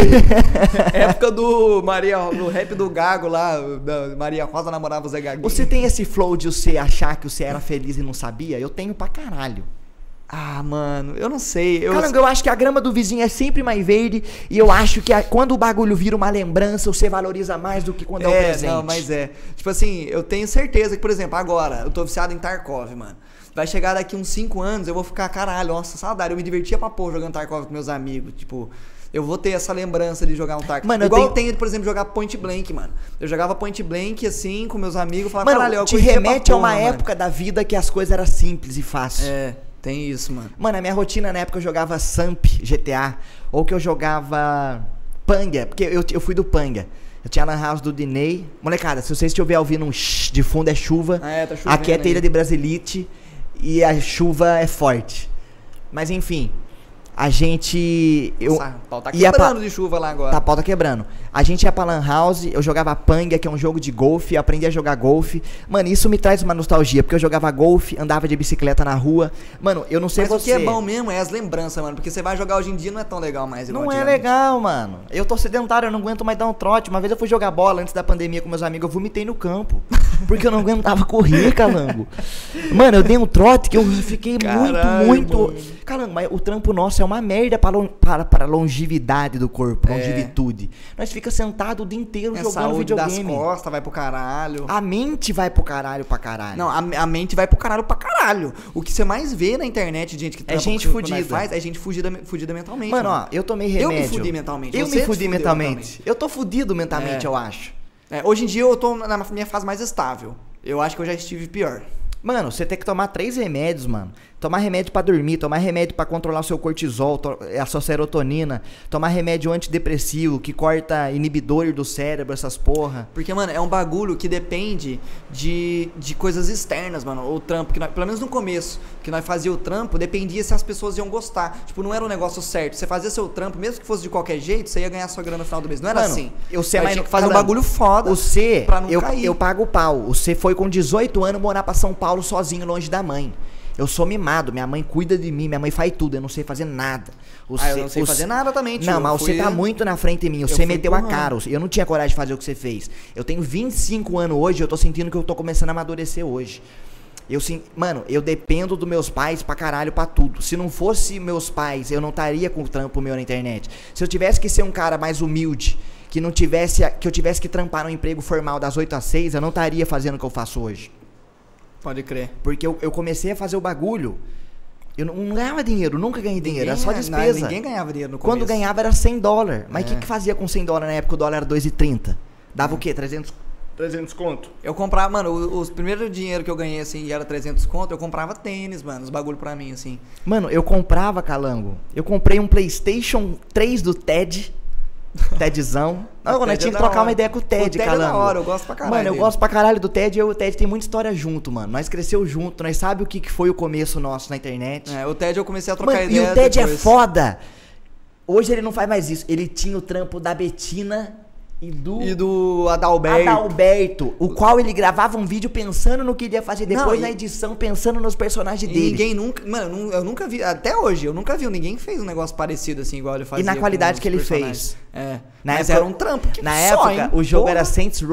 Época do Maria, do rap do Gago lá, da Maria Rosa namorava o Zé Gaguinho. Você tem esse flow de você achar que você era feliz e não sabia? Eu tenho pra caralho. Ah, mano, eu não sei. Eu... Calango, eu acho que a grama do vizinho é sempre mais verde. E eu acho que a, quando o bagulho vira uma lembrança, você valoriza mais do que quando é, é o presente. Não, mas é. Tipo assim, eu tenho certeza que, por exemplo, agora, eu tô viciado em Tarkov, mano. Vai chegar daqui uns cinco anos, eu vou ficar, caralho, nossa, saudade. Eu me divertia pra pôr jogando Tarkov com meus amigos. Tipo, eu vou ter essa lembrança de jogar um Tarkov. Mano, igual eu tenho... eu tenho, por exemplo, jogar Point Blank, mano. Eu jogava Point Blank, assim, com meus amigos. Falava, mano, caralho, eu te remete a uma mano. época da vida que as coisas eram simples e fáceis. É. Tem isso, mano. Mano, a minha rotina na época eu jogava Samp, G T A, ou que eu jogava Panga, porque eu, eu fui do Panga. Eu tinha a Lan House do Diney. Molecada, se vocês estiverem ouvindo um shh de fundo é chuva. Ah, é, tá chovendo. Aqui é telha de Brasilite e a chuva é forte. Mas enfim, a gente... Eu Nossa, o pau tá quebrando pra, de chuva lá agora. Tá, pau tá quebrando. A gente ia pra Lan House, eu jogava Panga, que é um jogo de golfe, aprendi a jogar golfe. Mano, isso me traz uma nostalgia, porque eu jogava golfe, andava de bicicleta na rua. Mano, eu não sei Mas você. Mas o que é bom mesmo é as lembranças, mano, porque você vai jogar hoje em dia não é tão legal mais. Não é legal, mano. Eu tô sedentário, eu não aguento mais dar um trote. Uma vez eu fui jogar bola antes da pandemia com meus amigos, eu vomitei no campo. Porque eu não aguentava correr, Calango. Mano, eu dei um trote que eu fiquei Caralho, muito, muito... Mano. Calango, mas o trampo nosso é uma merda para, para, para a longevidade do corpo, é. longevitude. Nós fica sentado o dia inteiro é, jogando saúde videogame. Das costas vai pro caralho. A mente vai pro caralho pra caralho. Não, a, a mente vai pro caralho pra caralho. O que você mais vê na internet de gente que é gente fudida. Faz, é gente fudida, fudida mentalmente. Mano, mano, ó, eu tomei remédio. Eu me fudi mentalmente. Eu me fudi mentalmente. mentalmente. Eu tô fudido mentalmente, é. eu acho. É, hoje em dia eu tô na minha fase mais estável. Eu acho que eu já estive pior. Mano, você tem que tomar três remédios, mano. Tomar remédio pra dormir, tomar remédio pra controlar o seu cortisol, a sua serotonina, tomar remédio antidepressivo que corta inibidor do cérebro, essas porra. Porque, mano, é um bagulho que depende de, de coisas externas, mano. O trampo, que nós, pelo menos no começo, que nós fazia o trampo, dependia se as pessoas iam gostar. Tipo, não era um negócio certo. Você fazia seu trampo, mesmo que fosse de qualquer jeito, você ia ganhar sua grana no final do mês. Não era mano, assim. Eu sei, mas tinha que fazer um bagulho foda o C, pra não eu, cair. Eu pago o pau. O C foi com dezoito anos morar pra São Paulo sozinho, longe da mãe. Eu sou mimado, minha mãe cuida de mim, minha mãe faz tudo, eu não sei fazer nada. O ah, C, eu não sei fazer C... nada também, tio. Não, mas você tá muito na frente de mim, você meteu a cara, eu não tinha coragem de fazer o que você fez. Eu tenho vinte e cinco anos hoje, eu tô sentindo que eu tô começando a amadurecer hoje. Eu sim, mano, eu dependo dos meus pais pra caralho pra tudo. Se não fosse meus pais, eu não estaria com o trampo meu na internet. Se eu tivesse que ser um cara mais humilde, que não tivesse, que eu tivesse que trampar num emprego formal das oito às seis, eu não estaria fazendo o que eu faço hoje. Pode crer. Porque eu, eu comecei a fazer o bagulho, eu não, não ganhava dinheiro, nunca ganhei dinheiro, ninguém, era só despesa. Não, ninguém ganhava dinheiro no começo. Quando ganhava era cem dólares. Mas o é. que, que fazia com cem dólares na época? O dólar era dois e trinta. Dava é. o quê? trezentos, trezentos conto? Eu comprava, mano, os, os primeiros dinheiro que eu ganhei, assim, e era trezentos conto, eu comprava tênis, mano, os bagulho pra mim, assim. Mano, eu comprava, Calango, eu comprei um PlayStation três do Ted... Tedzão. Não, nós tinha que trocar uma ideia com o Ted, Calango. O Ted é da hora, eu gosto pra caralho. Mano, eu dele. gosto pra caralho do Ted e eu e o Ted tem muita história junto, mano. Nós cresceu junto, nós sabe o que, que foi o começo nosso na internet. É, o Ted eu comecei a trocar mano, ideia. E o Ted depois. é foda. Hoje ele não faz mais isso. Ele tinha o trampo da Betina e do... E do Adalberto. Adalberto, o qual ele gravava um vídeo pensando no que ele ia fazer depois não, na edição, pensando nos personagens dele. Ninguém nunca... Mano, eu nunca vi... Até hoje, eu nunca vi ninguém que fez um negócio parecido assim, igual ele fazia. E na qualidade que ele fez. É. Na Mas época, era um trampo que Na só, época, hein? o jogo Porra. era Saints Row,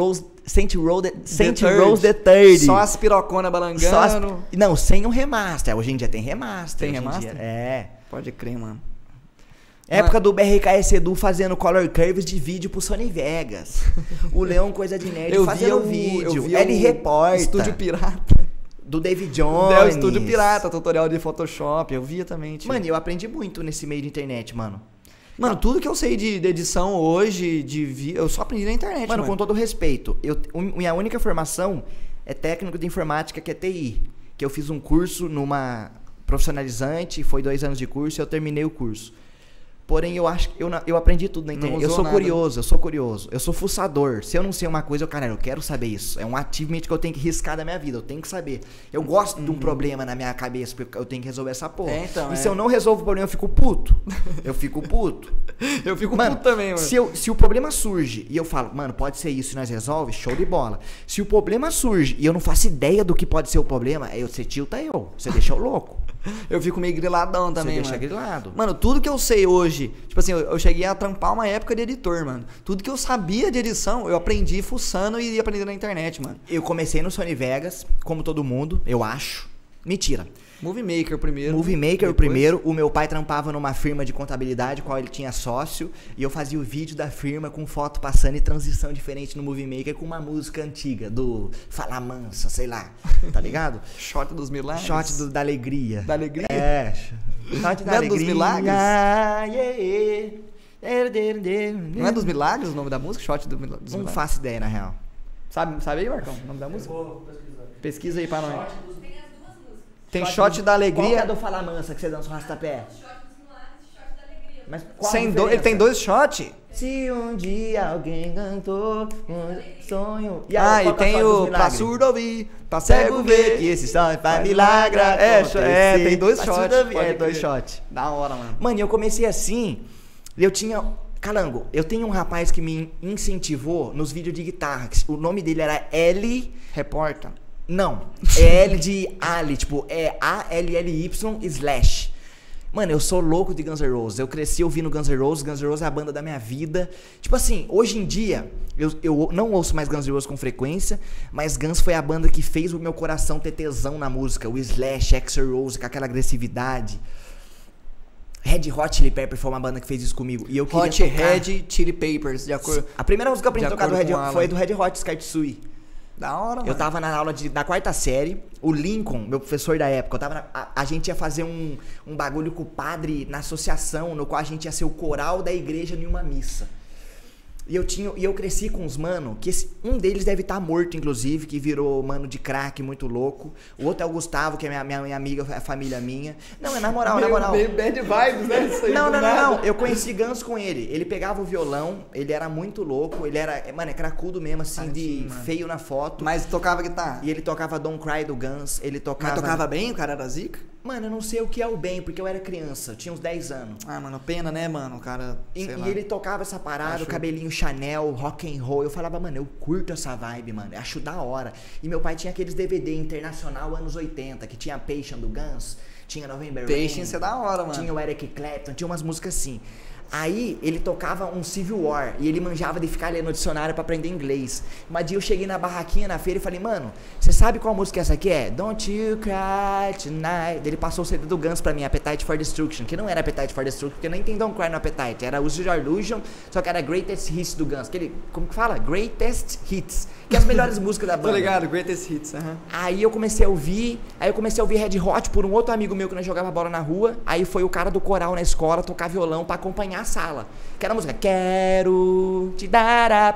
Saint Rose the, Saint The Rose the Third. Só as pirocona balangando. Só as, não, sem um remaster. Hoje em dia tem remaster. Tem hoje em remaster? dia. É. Pode crer, mano. Época do B R K S Edu fazendo color curves de vídeo pro Sony Vegas. O Leão Coisa de Nerd Eu fazendo via o- vídeo. eu via Ele o reporta. Estúdio Pirata. Do David É Jones. o Estúdio Pirata, tutorial de Photoshop. Eu via também, tio. Mano, eu aprendi muito nesse meio de internet, mano. Mano, tudo que eu sei de, de edição hoje, de vi... eu só aprendi na internet, Mano, mano. com todo respeito, eu, um- minha única formação é técnico de informática, que é T I. Que eu fiz um curso numa profissionalizante, foi dois anos de curso e eu terminei o curso. Porém, eu acho que eu, na- eu aprendi tudo na Não internet. Eu usou sou nada. curioso, eu sou curioso. Eu sou fuçador. Se eu não sei uma coisa, eu, cara, eu quero saber isso. É um achievement que eu tenho que riscar da minha vida. Eu tenho que saber. Eu gosto de um problema na minha cabeça, porque eu tenho que resolver essa porra. É, então, e é. se eu não resolvo o problema, eu fico puto. Eu fico puto. Eu fico Mano, puto também, mano. Se, eu, se o problema surge e eu falo, mano, pode ser isso e nós resolve, show de bola. Se o problema surge e eu não faço ideia do que pode ser o problema, aí você tilta eu. Você deixa eu louco. Eu fico meio griladão também, você deixa mano. grilado. Mano, tudo que eu sei hoje, tipo assim, eu, eu cheguei a trampar uma época de editor, mano. Tudo que eu sabia de edição, eu aprendi fuçando e aprendendo na internet, mano. Eu comecei no Sony Vegas, como todo mundo, eu acho. Mentira. Movie Maker primeiro. Movie Maker o depois- primeiro. O meu pai trampava numa firma de contabilidade, qual ele tinha sócio. E eu fazia o vídeo da firma com foto passando e transição diferente no Movie Maker com uma música antiga, do Fala Mansa, sei lá. Tá ligado? Shot dos milagres. Shot do- da alegria. Da alegria? É. Shot da Não é alegria. dos milagres? Ah, yeah, yeah. Não é dos milagres o nome da música? Shot do, Mila- dos Não milagres. faço ideia, na real. Sabe, sabe aí, Marcão, o nome da música? Vou pesquisar. Pesquisa aí pra nós. Tem as duas músicas. Tem Shot da Qual que é Alegria. do Fala Mansa que você dança o rastapé? Shot dos milagres e Shot da alegria. Mas qual a Sem do... Ele diferença? tem dois shots? Se um dia alguém cantou um sonho. Ah, e qual que é tem a foto dos o Pra milagres? surdo ouvir, pra cego ver. que esse sonho faz Faz milagre. milagre. É, acontecer. é, tem dois Pra shots, surdo ouvir, pode É, dois crer. shots. Da hora, mano. Mano, eu comecei assim. Eu tinha. Calango, eu tenho um rapaz que me incentivou nos vídeos de guitarra. que O nome dele era L. Reporta. Não. É L de Ali, tipo, é A L L Y slash. Mano, eu sou louco de Guns N' Roses. Eu cresci ouvindo Guns N' Roses. Guns N' Roses é a banda da minha vida. Tipo assim, hoje em dia, eu, eu não ouço mais Guns N' Roses com frequência, mas Guns foi a banda que fez o meu coração ter tesão na música. O Slash, Axl Rose, com aquela agressividade. Red Hot Chili Pepper foi uma banda que fez isso comigo. E eu queria Hot tocar. Red Chili Papers, de acordo. A primeira música que eu aprendi a De tocar do acordo Red, com Alan. foi do Red Hot Skatsui. Da hora, mano. Eu tava na aula de, da quarta série, o Lincoln, meu professor da época, eu tava na- a, a gente ia fazer um, um bagulho com o padre na associação, no qual a gente ia ser o coral da igreja em uma missa. E eu tinha, e eu cresci com uns mano, que esse- um deles deve estar morto, inclusive, que virou mano de crack, muito louco. O outro é o Gustavo, que é minha, minha, minha amiga, é família minha. Não, é na moral, na Meio- moral. meio bad vibes, né? Isso aí Não, do não, nada. não, não. Eu conheci Guns com ele. Ele pegava o violão, ele era muito louco, ele era, mano, é cracudo mesmo, assim, Tadinho, de mano. feio na foto. Mas tocava guitarra. E ele tocava Don't Cry do Guns, ele tocava... Mas tocava bem? O cara era zica? Mano, eu não sei o que é o bem, porque eu era criança, eu tinha uns dez anos. Ah, mano, pena, né, mano? O cara, E, sei e lá. ele tocava essa parada, Acho- o cabelinho Chanel, rock and roll. Eu falava, mano, eu curto essa vibe, mano. Eu acho da hora. E meu pai tinha aqueles D V D internacional anos oitenta, que tinha Passion do Guns, tinha November Rain. Patience é da hora, mano. Tinha o Eric Clapton, tinha umas músicas assim. Aí ele tocava um Civil War e ele manjava de ficar lendo o dicionário pra aprender inglês. Uma dia eu cheguei na barraquinha na feira e falei, mano, você sabe qual música essa aqui é? Don't You Cry Tonight. Ele passou o C D do Guns pra mim, Appetite for Destruction, que não era Appetite for Destruction, porque nem tem Don't Cry no Appetite, era Use Your Illusion, só que era Greatest Hits do Guns. Aquele, como que fala? Greatest Hits, que é as melhores músicas da banda. Tô ligado, Greatest Hits, aham. Aí eu comecei a ouvir, aí eu comecei a ouvir Red Hot por um outro amigo meu que nós jogava bola na rua. Aí foi o cara do coral na escola tocar violão pra acompanhar a sala. Que era a música Quero te dar a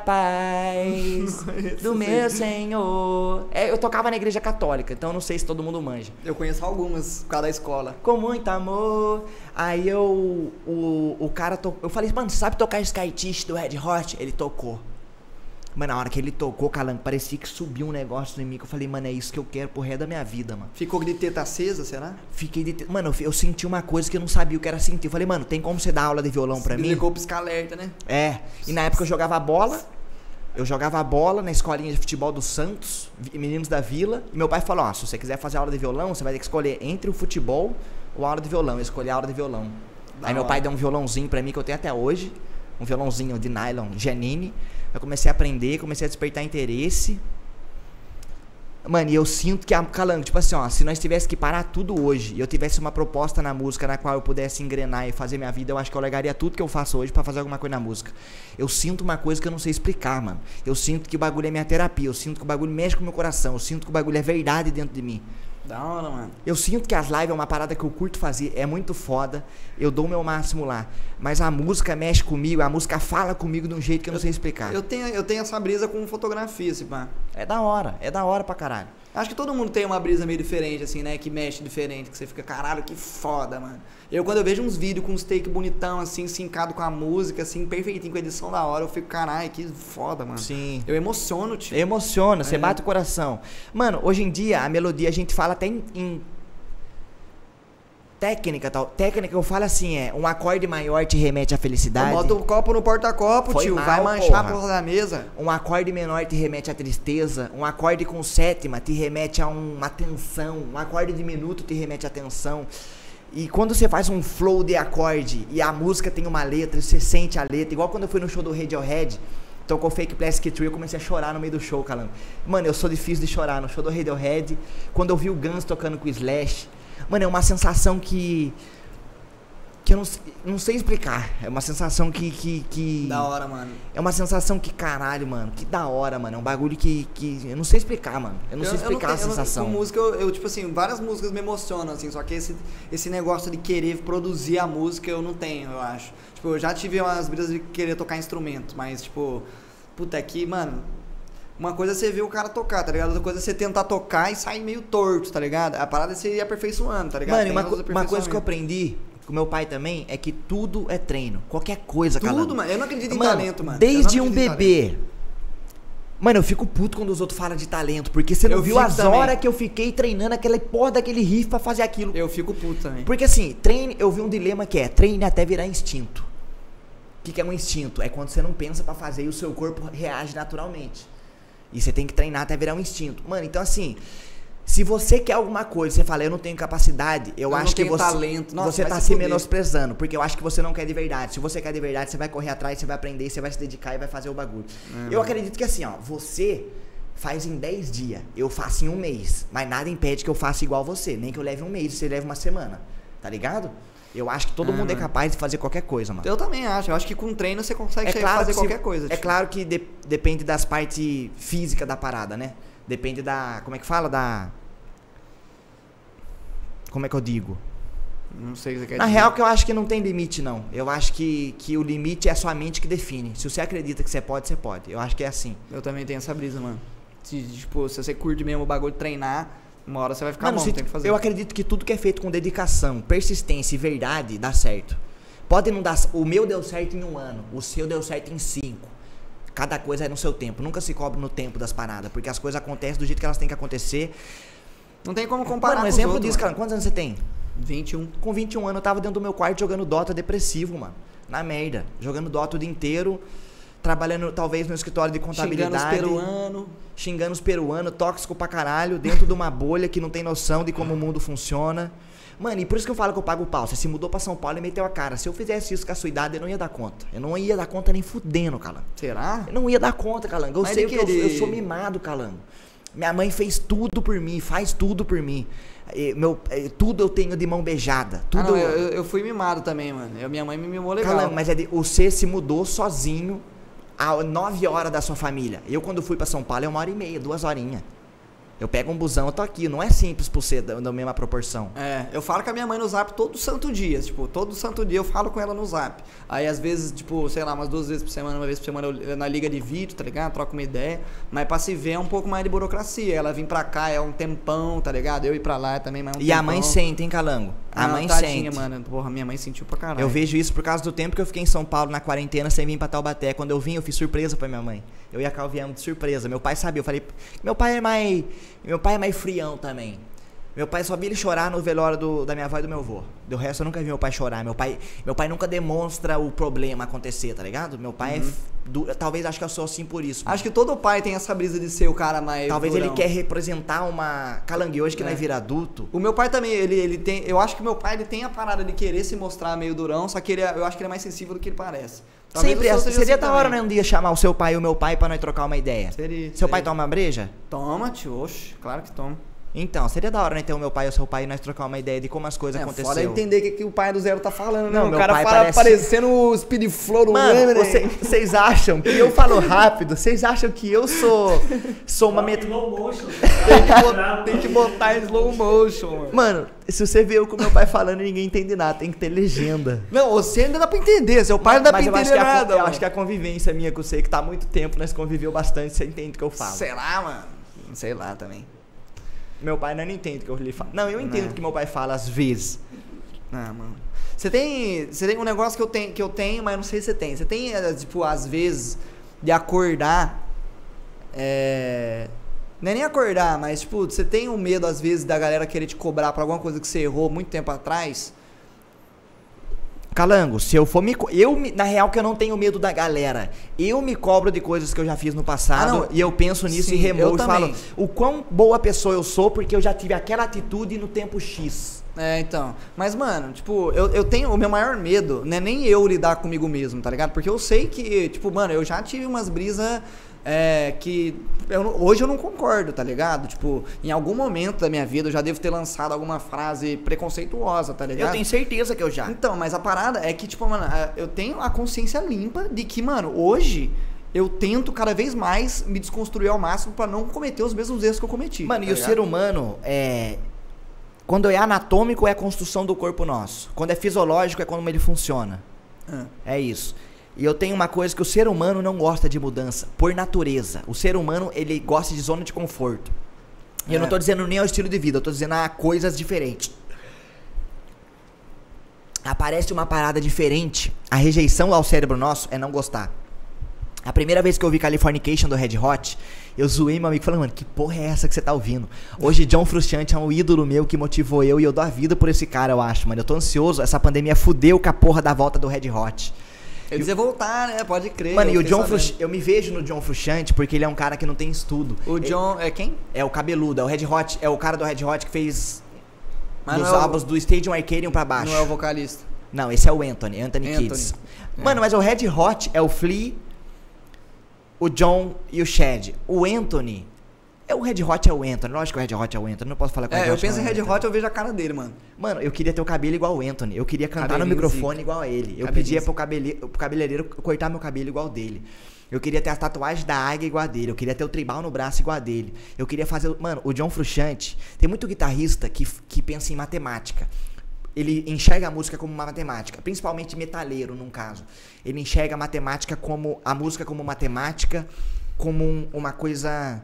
paz do meu Senhor. É, eu tocava na igreja católica, então não sei se todo mundo manja. Eu conheço algumas por causa da escola. Com muito amor. Aí eu, o, o cara, to... eu falei, mano, você sabe tocar Sky Tish do Red Hot? Ele tocou. Mano, na hora que ele tocou, Calango, parecia que subiu um negócio em mim, que eu falei, mano, é isso que eu quero pro resto da minha vida, mano. Ficou de teta acesa, será? Fiquei de... Mano, eu, eu senti uma coisa que eu não sabia o que era sentir. Eu falei, mano, tem como você dar aula de violão pra mim? Ligou o pisca-alerta, né? É. E na época eu jogava bola. Eu jogava bola na escolinha de futebol do Santos, vi- meninos da vila. E meu pai falou, ó, se você quiser fazer aula de violão, você vai ter que escolher entre o futebol ou a aula de violão. Eu escolhi a aula de violão. Da Aí meu hora. pai deu um violãozinho pra mim, que eu tenho até hoje. Um violãozinho de nylon, Janine. Eu comecei a aprender, comecei a despertar interesse. Mano, e eu sinto que a Calango, tipo assim, ó, se nós tivéssemos que parar tudo hoje e eu tivesse uma proposta na música na qual eu pudesse engrenar e fazer minha vida, eu acho que eu largaria tudo que eu faço hoje pra fazer alguma coisa na música. Eu sinto uma coisa que eu não sei explicar, mano. Eu sinto que o bagulho é minha terapia, eu sinto que o bagulho mexe com o meu coração, eu sinto que o bagulho é verdade dentro de mim. Da hora, mano. Eu sinto que as lives é uma parada que eu curto fazer, é muito foda, eu dou o meu máximo lá. Mas a música mexe comigo, a música fala comigo de um jeito que eu não sei explicar. Eu tenho, eu tenho essa brisa com fotografia, assim, pá. É da hora, é da hora pra caralho. Acho que todo mundo tem uma brisa meio diferente, assim, né? Que mexe diferente, que você fica, caralho, que foda, mano. Eu, quando eu vejo uns vídeos com uns take bonitão, assim, sincado com a música, assim, perfeitinho, com a edição da hora, eu fico, caralho, que foda, mano. Sim. Eu emociono, tio. Emociona, você É. bate o coração. Mano, hoje em dia, a melodia, a gente fala até em... em técnica, tal. Técnica, eu falo assim, é, um acorde maior te remete à felicidade. Bota o copo no porta-copo, Foi tio. mal, vai manchar porra. a porra da mesa. Um acorde menor te remete à tristeza. Um acorde com sétima te remete a uma tensão. Um acorde diminuto te remete à tensão. E quando você faz um flow de acorde e a música tem uma letra, você sente a letra. Igual quando eu fui no show do Radiohead, tocou Fake Plastic Tree, eu comecei a chorar no meio do show, Calango. Mano, eu sou difícil de chorar no show do Radiohead. Quando eu vi o Guns tocando com o Slash, mano, é uma sensação que... que eu não, não sei explicar. É uma sensação que, que, que... Da hora, mano. É uma sensação que, caralho, mano, que da hora, mano. É um bagulho que, que eu não sei explicar, mano. Eu não sei explicar tenho- a sensação. Eu, não- com música, eu, eu, tipo assim, várias músicas me emocionam, assim, só que esse, esse negócio de querer produzir a música eu não tenho, eu acho. Tipo, eu já tive umas brisas de querer tocar instrumento, mas, tipo, puta, aqui, mano, uma coisa é você ver o cara tocar, tá ligado? Outra coisa é você tentar tocar e sair meio torto, tá ligado? A parada é você ir aperfeiçoando, tá ligado? Mano, e Tem uma, os co- uma coisa que eu aperfeiçoamentos. aprendi com meu pai também é que tudo é treino. Qualquer coisa, cara. Tudo, mano. Eu não acredito em Mano, talento, mano. desde Eu não um acredito em bebê. Mano, eu fico puto quando os outros falam de talento, porque você não Eu viu fico as também. horas que eu fiquei treinando aquela porra daquele riff pra fazer aquilo. talento. Eu fico puto também. Porque assim, treine, eu vi um dilema que é treine até virar instinto. O que, que é um instinto? É quando você não pensa pra fazer e o seu corpo reage naturalmente. E você tem que treinar até virar um instinto. Mano, então assim, se você quer alguma coisa, você fala, eu não tenho capacidade, eu, Eu acho não que tenho você, talento. Nossa, você vai tá se se fuder. menosprezando, porque eu acho que você não quer de verdade. Se você quer de verdade, você vai correr atrás, você vai aprender, você vai se dedicar e vai fazer o bagulho. Uhum. Eu acredito que assim, ó, você faz em dez dias, eu faço em um mês, mas nada impede que eu faça igual você, nem que eu leve um mês, você leve uma semana, tá ligado? Eu acho que todo Ah, mundo é mano. capaz de fazer qualquer coisa, mano. Eu também acho. Eu acho que com treino você consegue chegar a fazer que se- qualquer coisa. É tipo. claro que de- depende das partes físicas da parada, né? Depende da. Como é que fala? Da. Como é que eu digo? Não sei o que você quer Na dizer. real, que eu acho que não tem limite, não. Eu acho que, que o limite é a sua mente que define. Se você acredita que você pode, você pode. Eu acho que é assim. Eu também tenho essa brisa, mano. Se, tipo, se você curte mesmo o bagulho de treinar, uma hora você vai ficar Mano, bom, se- tem que fazer. eu acredito que tudo que é feito com dedicação, persistência e verdade dá certo. Pode não dar. O meu deu certo em um ano, o seu deu certo em cinco. Cada coisa é no seu tempo. Nunca se cobre no tempo das paradas, porque as coisas acontecem do jeito que elas têm que acontecer. Não tem como comparar Mano, um com os exemplo outros, disso, mano. cara. Quantos anos você tem? vinte e um. Com vinte e um anos eu tava dentro do meu quarto jogando Dota depressivo, mano. Na merda. Jogando Dota o dia inteiro. Trabalhando talvez no escritório de Xingando os contabilidade. peruanos. Xingando os peruanos, tóxico pra caralho, dentro de uma bolha que não tem noção de como o mundo funciona. Mano, e por isso que eu falo que eu pago o pau. Você se mudou pra São Paulo e meteu a cara. Se eu fizesse isso com a sua idade, eu não ia dar conta. Eu não ia dar conta nem fudendo, Calango. Será? Eu não ia dar conta, Calango. Eu Mas sei de que eu, querer- eu sou mimado, Calango. Minha mãe fez tudo por mim, faz tudo por mim. E meu, eh, tudo eu tenho de mão beijada. Tudo Ah, não, eu, eu- eu fui mimado também, mano. Eu, minha mãe me mimou legal. Calango, mas é de, você se mudou sozinho a nove horas da sua família. Eu, quando fui pra São Paulo, é uma hora e meia, duas horinhas. Eu pego um busão, eu tô aqui. Não é simples por ser da, da mesma proporção. É, eu falo com a minha mãe no zap todo santo dia. Tipo, todo santo dia eu falo com ela no zap. Aí às vezes, tipo, sei lá, umas duas vezes por semana, uma vez por semana eu, na liga de vídeo, tá ligado? Troco uma ideia. Mas pra se ver é um pouco mais de burocracia. Ela vir pra cá é um tempão, tá ligado? Eu ir pra lá é também mais um E tempão. a mãe sente, hein, Calango? A Não, mãe tadinha, sente. mano. Porra, minha mãe sentiu pra caralho. Eu vejo isso por causa do tempo que eu fiquei em São Paulo na quarentena sem vir pra Taubaté. Quando eu vim, eu fiz surpresa pra minha mãe. Eu ia cá, viemos de surpresa. Meu pai sabia. Eu falei, meu pai é mais. Meu pai é mais frião também. Meu pai só vi ele chorar no velório do, da minha avó e do meu avô. Do resto eu nunca vi meu pai chorar. Meu pai, meu pai nunca demonstra o problema acontecer, tá ligado? Meu pai Uhum. é... Du, talvez acho que eu sou assim por isso. Acho que todo pai tem essa brisa de ser o cara mais Talvez durão. ele quer representar uma... Calangue, hoje que É. nós vira adulto... O meu pai também, ele, ele tem... Eu acho que meu pai, ele tem a parada de querer se mostrar meio durão, só que ele, é- eu acho que ele é mais sensível do que ele parece. Talvez Sempre o seu é, seja seria assim da hora, também. né, um dia chamar o seu pai e o meu pai pra nós trocar uma ideia. Seria, Seu seria. pai toma breja? Toma, tio, oxe, claro que toma. Então, seria da hora, né, ter o meu pai e o seu pai e nós trocar uma ideia de como as coisas É, aconteceram. fora entender o que, que o pai do Zero tá falando, né? Não, O meu cara pai fala parece- parecendo o Speed Flow do Mano, Eminem. vocês acham que eu falo rápido? Vocês acham que eu sou sou uma met... Slow motion. Tem que, botar, tem que botar em slow motion, mano. Mano, se você vê eu com meu pai falando, ninguém entende nada, tem que ter legenda. Não, você ainda dá pra entender, seu pai não dá Mas pra eu acho, entender que a, nada, eu mano. acho que a convivência minha com você, que tá há muito tempo, nós conviveu bastante, você entende o que eu falo. Sei lá, mano. Sei lá também. Meu pai não entende o que eu lhe falo. Não, eu entendo Não. o que meu pai fala às vezes. Ah, mano. Você tem, você tem um negócio que eu tenho, que eu tenho, mas eu não sei se você tem. Você tem, eh, tipo, às vezes, de acordar. É. Não é nem acordar, mas, tipo, você tem um medo, às vezes, da galera querer te cobrar por alguma coisa que você errou muito tempo atrás? Calango, se eu for me... co- Eu, me- na real, que eu não tenho medo da galera. Eu me cobro de coisas que eu já fiz no passado Ah, não. e eu penso nisso Sim, e remoo eu e falo também. o quão boa pessoa eu sou porque eu já tive aquela atitude no tempo X. É, então. Mas, mano, tipo, eu, eu tenho. O meu maior medo não é nem eu lidar comigo mesmo, tá ligado? Porque eu sei que, tipo, mano, eu já tive umas brisas é, que. Eu, não- hoje eu não concordo, tá ligado? Tipo, em algum momento da minha vida eu já devo ter lançado alguma frase preconceituosa, tá ligado? Eu tenho certeza que eu já. Então, mas a parada é que, tipo, mano, a- eu tenho a consciência limpa de que, mano, hoje eu tento cada vez mais me desconstruir ao máximo pra não cometer os mesmos erros que eu cometi. Mano, tá e o ligado? ser humano é... Quando é anatômico é a construção do corpo nosso. Quando é fisiológico é como ele funciona. Ah. É isso. E eu tenho uma coisa que o ser humano não gosta de mudança, por natureza. O ser humano, ele gosta de zona de conforto. E eu É. não tô dizendo nem ao estilo de vida, eu tô dizendo a coisas diferentes. Aparece uma parada diferente, a rejeição ao cérebro nosso é não gostar. A primeira vez que eu ouvi Californication do Red Hot, eu zoei meu amigo falando, mano, que porra é essa que você tá ouvindo? Hoje John Frusciante é um ídolo meu que motivou eu e eu dou a vida por esse cara, eu acho, mano. Eu tô ansioso, essa pandemia fudeu com a porra da volta do Red Hot. Eles iam voltar, né? Pode crer. Mano, eu e o fiquei John sabendo. Frusciante, eu me vejo no John Frusciante porque ele é um cara que não tem estudo. O Ele- John. É quem? É o cabeludo, é o Red Hot, é o cara do Red Hot que fez Mas dos não é o- álbuns do Stadium Arcadium pra baixo. Não é o vocalista. Não, esse é o Anthony, Anthony, Anthony. Kids. É. Mano, mas o Red Hot é o Flea, o John e o Chad. O Anthony, é o Red Hot é o Anthony. Lógico que o Red Hot é o Anthony, não posso falar com o Red É, eu Hot penso não em é o Red Anthony. Hot, eu vejo a cara dele, mano. Mano, eu queria ter o cabelo igual o Anthony. Eu queria cantar no Cabelinho microfone zica. igual a ele. Eu Cabelinho pedia zica. pro, cabele... pro cabeleireiro cortar meu cabelo igual dele. Eu queria ter as tatuagens da águia igual a dele. Eu queria ter o tribal no braço igual a dele. Eu queria fazer. Mano, o John Frusciante. Tem muito guitarrista que, que pensa em matemática. Ele enxerga a música como uma matemática. Principalmente metaleiro, num caso. Ele enxerga a matemática como. A música como matemática. Como um- uma coisa.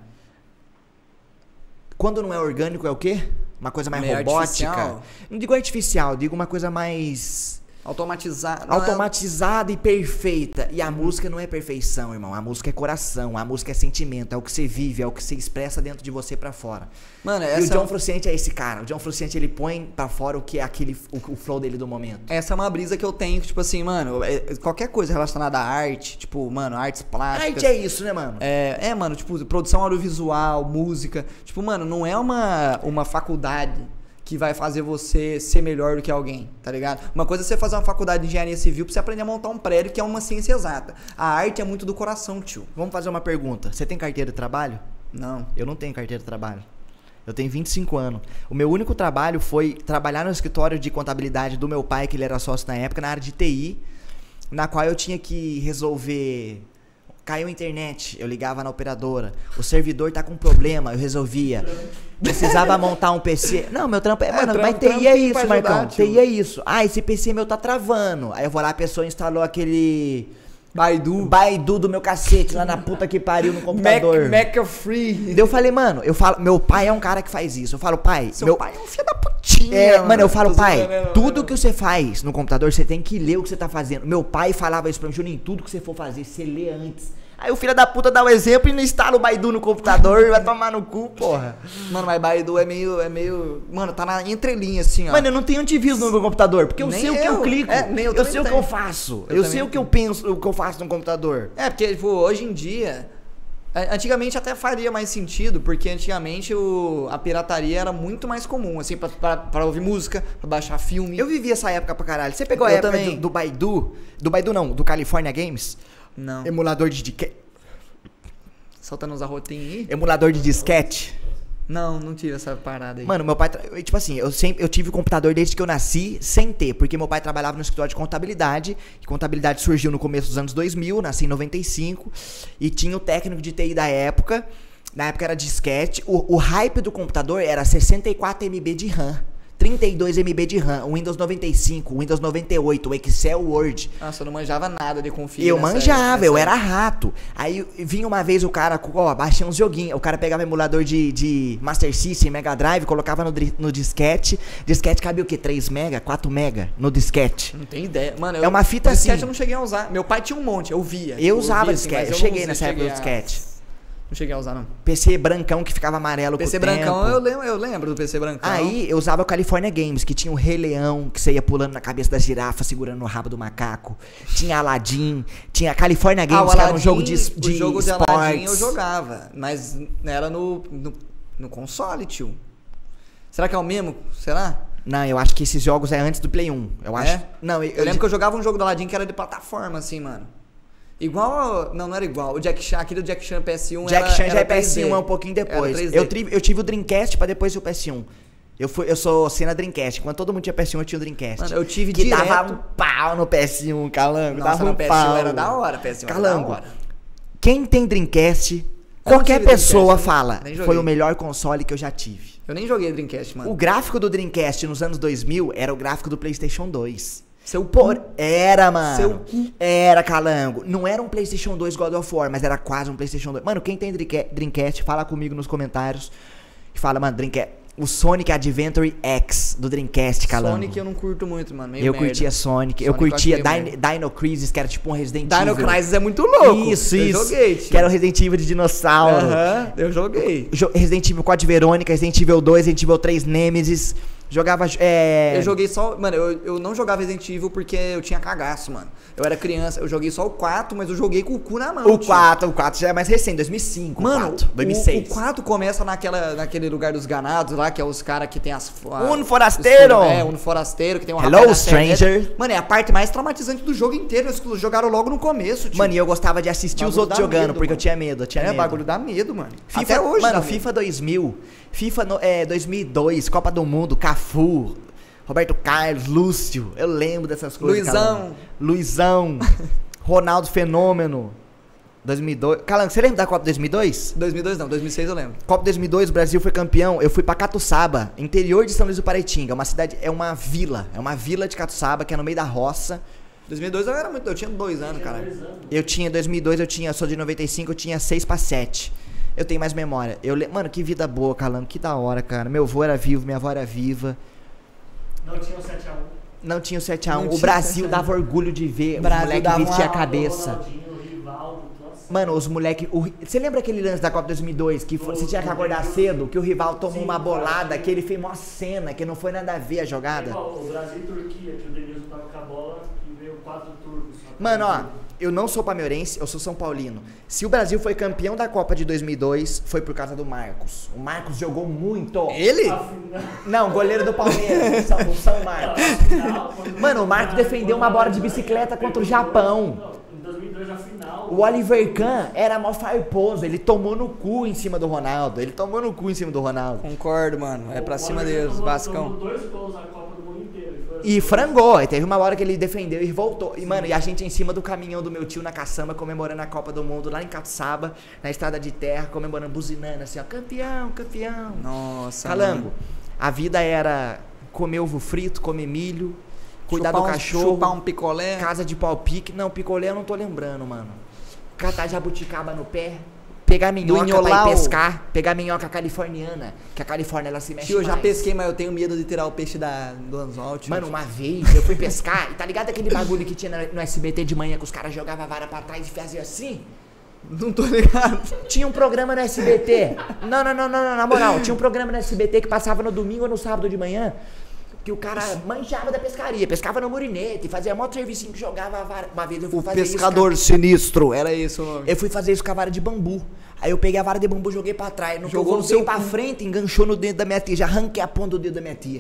Quando não é orgânico, é o quê? Uma coisa mais Meio robótica. artificial. Não digo artificial, digo uma coisa mais Automatizado. não é- automatizada e perfeita. E a música não é perfeição, irmão. A música é coração, a música é sentimento, é o que você vive, é o que você expressa dentro de você pra fora. Mano, E o essa, John Frusciante é esse cara. O John Frusciante, ele põe pra fora o que é aquele o, o flow dele do momento. essa é uma brisa que eu tenho, tipo assim, mano, é- qualquer coisa relacionada à arte, tipo, mano, artes plásticas. Arte é isso, né, mano? É, é, mano, tipo, produção audiovisual, música. Tipo, mano, não é uma, uma faculdade que vai fazer você ser melhor do que alguém, tá ligado? Uma coisa é você fazer uma faculdade de engenharia civil pra você aprender a montar um prédio, que é uma ciência exata. A arte é muito do coração, tio. Vamos fazer uma pergunta. Você tem carteira de trabalho? Não. Eu não tenho carteira de trabalho. Eu tenho vinte e cinco anos. O meu único trabalho foi trabalhar no escritório de contabilidade do meu pai, que ele era sócio na época, na área de T I, na qual eu tinha que resolver. Caiu a internet, eu ligava na operadora. O servidor tá com problema, eu resolvia. Precisava montar um P C. Não, meu trampo é. Mano, trampo- mas T I é trampinho pra isso, ajudar, Marcão. tio. T I é isso. Ah, esse P C meu tá travando. Aí eu vou lá, a pessoa instalou aquele. Baidu. Baidu do meu cacete lá na puta que pariu no Mac, computador. McAfee. Daí eu falei, mano, eu falo, meu pai é um cara que faz isso. Eu falo, pai, Seu meu pai é um filho da putinha. é, mano, eu falo, Tô pai, zoando, né, tudo mano? que você faz no computador, você tem que ler o que você tá fazendo. Meu pai falava isso pra mim, Juninho, tudo que você for fazer, você lê antes. Aí o filho da puta dá o exemplo e não instala o Baidu no computador e vai tomar no cu, porra. Mano, mas Baidu é meio, é meio... Mano, tá na entrelinha, assim, ó. Mano, eu não tenho antivírus no meu computador, porque eu Nem sei o que eu eu. clico. É, nem eu eu também sei o que tenho. eu faço. Eu Eu, também sei o que tenho. eu penso, o que eu faço no computador. É, porque, tipo, hoje em dia... a- Antigamente até faria mais sentido, porque antigamente o, a pirataria era muito mais comum, assim, pra, pra, pra ouvir música, pra baixar filme. Eu vivi essa época pra caralho. Você pegou a Eu época também. do, do Baidu? Do Baidu não, do California Games? Não. Emulador de disquete. Soltando os arrotinhos aí? Emulador de disquete. Não, não tive essa parada aí. Mano, meu pai, tra- eu, tipo assim, eu sempre eu tive computador desde que eu nasci sem ter, porque meu pai trabalhava no escritório de contabilidade, e contabilidade surgiu no começo dos anos dois mil, nasci em noventa e cinco, e tinha o técnico de T I da época, na época era disquete, o, o hype do computador era sessenta e quatro megabytes de RAM, trinta e dois megabytes de RAM, o Windows noventa e cinco, o Windows noventa e oito, o Excel, Word. Nossa, eu não manjava nada de config. Eu nessa manjava, época, eu nessa era rato. Aí vinha uma vez o cara, ó, baixei uns joguinhos. O cara pegava emulador de, de Master System, Mega Drive, colocava no, dri- no disquete. Disquete cabia o quê? três mega? quatro mega no disquete. Não tem ideia. Mano, É uma fita disquete assim. eu não cheguei a usar. Meu pai tinha um monte, eu via. Eu tipo, usava via, assim, disquete, mas eu não cheguei usei- nessa época do cheguei a- disquete. Não cheguei a usar, não. P C brancão que ficava amarelo P C com o brancão, tempo. eu lembro, eu lembro do P C brancão. Aí eu usava o California Games, que tinha o Rei Leão, que você ia pulando na cabeça da girafa, segurando no rabo do macaco. Tinha Aladdin, tinha California Games, Ah, o que era um Aladdin, jogo de, de o jogo de esportes. Aladdin eu jogava, mas era no, no, no console, tio. Será que é o mesmo? Será? Não, eu acho que esses jogos é antes do Play um. Eu acho. É? Não, eu, Eu lembro que eu jogava um jogo do Aladdin que era de plataforma, assim, mano. Igual. ao- Não, não era igual. O Jack Chan, aquele do Jack Chan P S um Jack era, Chan era já é P S três D. um, é um pouquinho depois. Era três D. Eu, tri- eu tive o Dreamcast pra depois o P S um. Eu, fui, eu sou cena Dreamcast. Quando todo mundo tinha P S um, eu tinha o Dreamcast. Mano, eu tive que direto. dava um pau no P S um, calango. Nossa, dava no um P S um pau. era da hora, P S um era Calango. da hora. Quem tem Dreamcast, Eu não qualquer tive Dreamcast, pessoa eu nem- fala, nem joguei. foi o melhor console que eu já tive. Eu nem joguei Dreamcast, mano. O gráfico do Dreamcast nos anos dois mil era o gráfico do PlayStation dois. Seu Por... cu. Era, mano. Seu cu. Era, calango. Não era um PlayStation dois God of War, mas era quase um PlayStation dois. Mano, quem tem Dreamca- Dreamcast, fala comigo nos comentários. E fala, mano, Dreamcast. O Sonic Adventure X do Dreamcast, calango. Sonic eu não curto muito, mano. Meio Eu merda. curtia Sonic. eu Sonic eu curtia acho meio Dino, Dino Crisis, que era tipo um Resident Dino Evil. Crisis é muito louco. Isso, eu isso. joguei, tio. Que era o Resident Evil de dinossauro. Aham, eu joguei. Jo- Resident Evil Code Verônica, Resident Evil dois, Resident Evil três Nemesis. Jogava. É... Eu joguei só. Mano, eu, eu não jogava Resident Evil porque eu tinha cagaço, mano. Eu era criança, eu joguei só o quatro, mas eu joguei com o cu na mão. O tio. quatro, o quatro já é mais recente, dois mil e cinco. Mano, o quatro, dois mil e seis. O, o quatro começa naquela, naquele lugar dos ganados lá, que é os caras que tem as. a- Um forasteiro! os- É, um forasteiro que tem um Hello, rapaz na internet. stranger. Mano, é a parte mais traumatizante do jogo inteiro. Eles jogaram logo no começo, tio. Mano, e eu gostava de assistir os Bagulho outros dá jogando, medo, porque mano. eu tinha medo, eu tinha é, medo. bagulho dá medo, mano. FIFA, Até hoje, mano, dá FIFA dois mil, FIFA no- é, dois mil e dois, Copa do Mundo, Cafu, Roberto Carlos, Lúcio, eu lembro dessas coisas. Luizão. Calango. Luizão, Ronaldo Fenômeno, dois mil e dois. Calango, você lembra da Copa dois mil e dois? dois mil e dois não, dois mil e seis eu lembro. Copa dois mil e dois, o Brasil foi campeão. Eu fui pra Catuçaba, interior de São Luís do Paraitinga. Uma cidade, é uma vila. É uma vila de Catuçaba, que é no meio da roça. dois mil e dois eu era muito, eu tinha dois anos, cara. Eu tinha, dois mil e dois, eu tinha, sou de noventa e cinco, eu tinha seis pra sete. Eu tenho mais memória. Eu, le- mano, que vida boa, Calango, que da hora, cara. Meu avô era vivo, minha avó era viva. Não tinha o sete a um. Não tinha o sete a um. Não O tinha Brasil sete a um. dava orgulho de ver. Brasil os moleques dava vestiam a uma- cabeça. Ronaldinho, Rivaldo, nossa. Mano, os moleques. Você lembra aquele lance da Copa dois mil e dois? Que foi- você tinha que acordar cedo, que o rival tomou Sim, uma bolada, cara. que ele fez uma cena, que não foi nada a ver a jogada. Igual o Brasil e Turquia, que o Denilson tava com a bola e veio quatro turcos. só que Mano, ó, Brasil- eu não sou palmeirense, eu sou São Paulino. Se o Brasil foi campeão da Copa de dois mil e dois, foi por causa do Marcos. O Marcos jogou muito. Ele? A final- Não, goleiro do Palmeiras, o São- o São Marcos. a final, quando- Mano, o Marcos defendeu uma bola de bicicleta contra o Japão. Não, em dois mil e dois, a final. O Oliver Kahn era mó farposo, ele tomou no cu em cima do Ronaldo. Ele tomou no cu em cima do Ronaldo. Concordo, mano. É pra O cima Oliver deles, tomou- Vascão. tomou dois gols na Copa do Mundo inteiro. foi assim. E frangou, e teve uma hora que ele defendeu e voltou. E, mano, e a gente em cima do caminhão do meu tio na caçamba, comemorando a Copa do Mundo, lá em Catuçaba, na estrada de terra, comemorando, buzinando assim, ó, campeão, campeão. Nossa. Calango, mano. a vida era comer ovo frito, comer milho, cuidar Chupar do um- cachorro, Chupar um picolé. casa de pau-pique. Não, picolé eu não tô lembrando, mano. Catar jabuticaba no pé, pegar minhoca pra Inholau. ir pescar, pegar minhoca californiana, que a Califórnia ela se mexe Tio, eu já mais. pesquei, mas eu tenho medo de tirar o peixe da, do anzol, tio. Mano, uma vez eu fui pescar e tá ligado aquele bagulho que tinha no S B T de manhã que os caras jogavam a vara pra trás e faziam assim? Não tô ligado. Tinha um programa no S B T. Não, não, não, não, não, na moral. Tinha um programa no S B T que passava no domingo ou no sábado de manhã. Que o cara manjava da pescaria. Pescava no murinete, fazia mó servicinho que jogava a vara. Uma vez eu fui O fazer pescador isso, sinistro, era isso o nome. eu fui fazer isso com a vara de bambu. Aí eu peguei a vara de bambu, joguei pra trás. No Jogou Jogou no no seu seu pra cu. frente, enganchou no dedo da minha tia. Já arranquei a ponta do dedo da minha tia.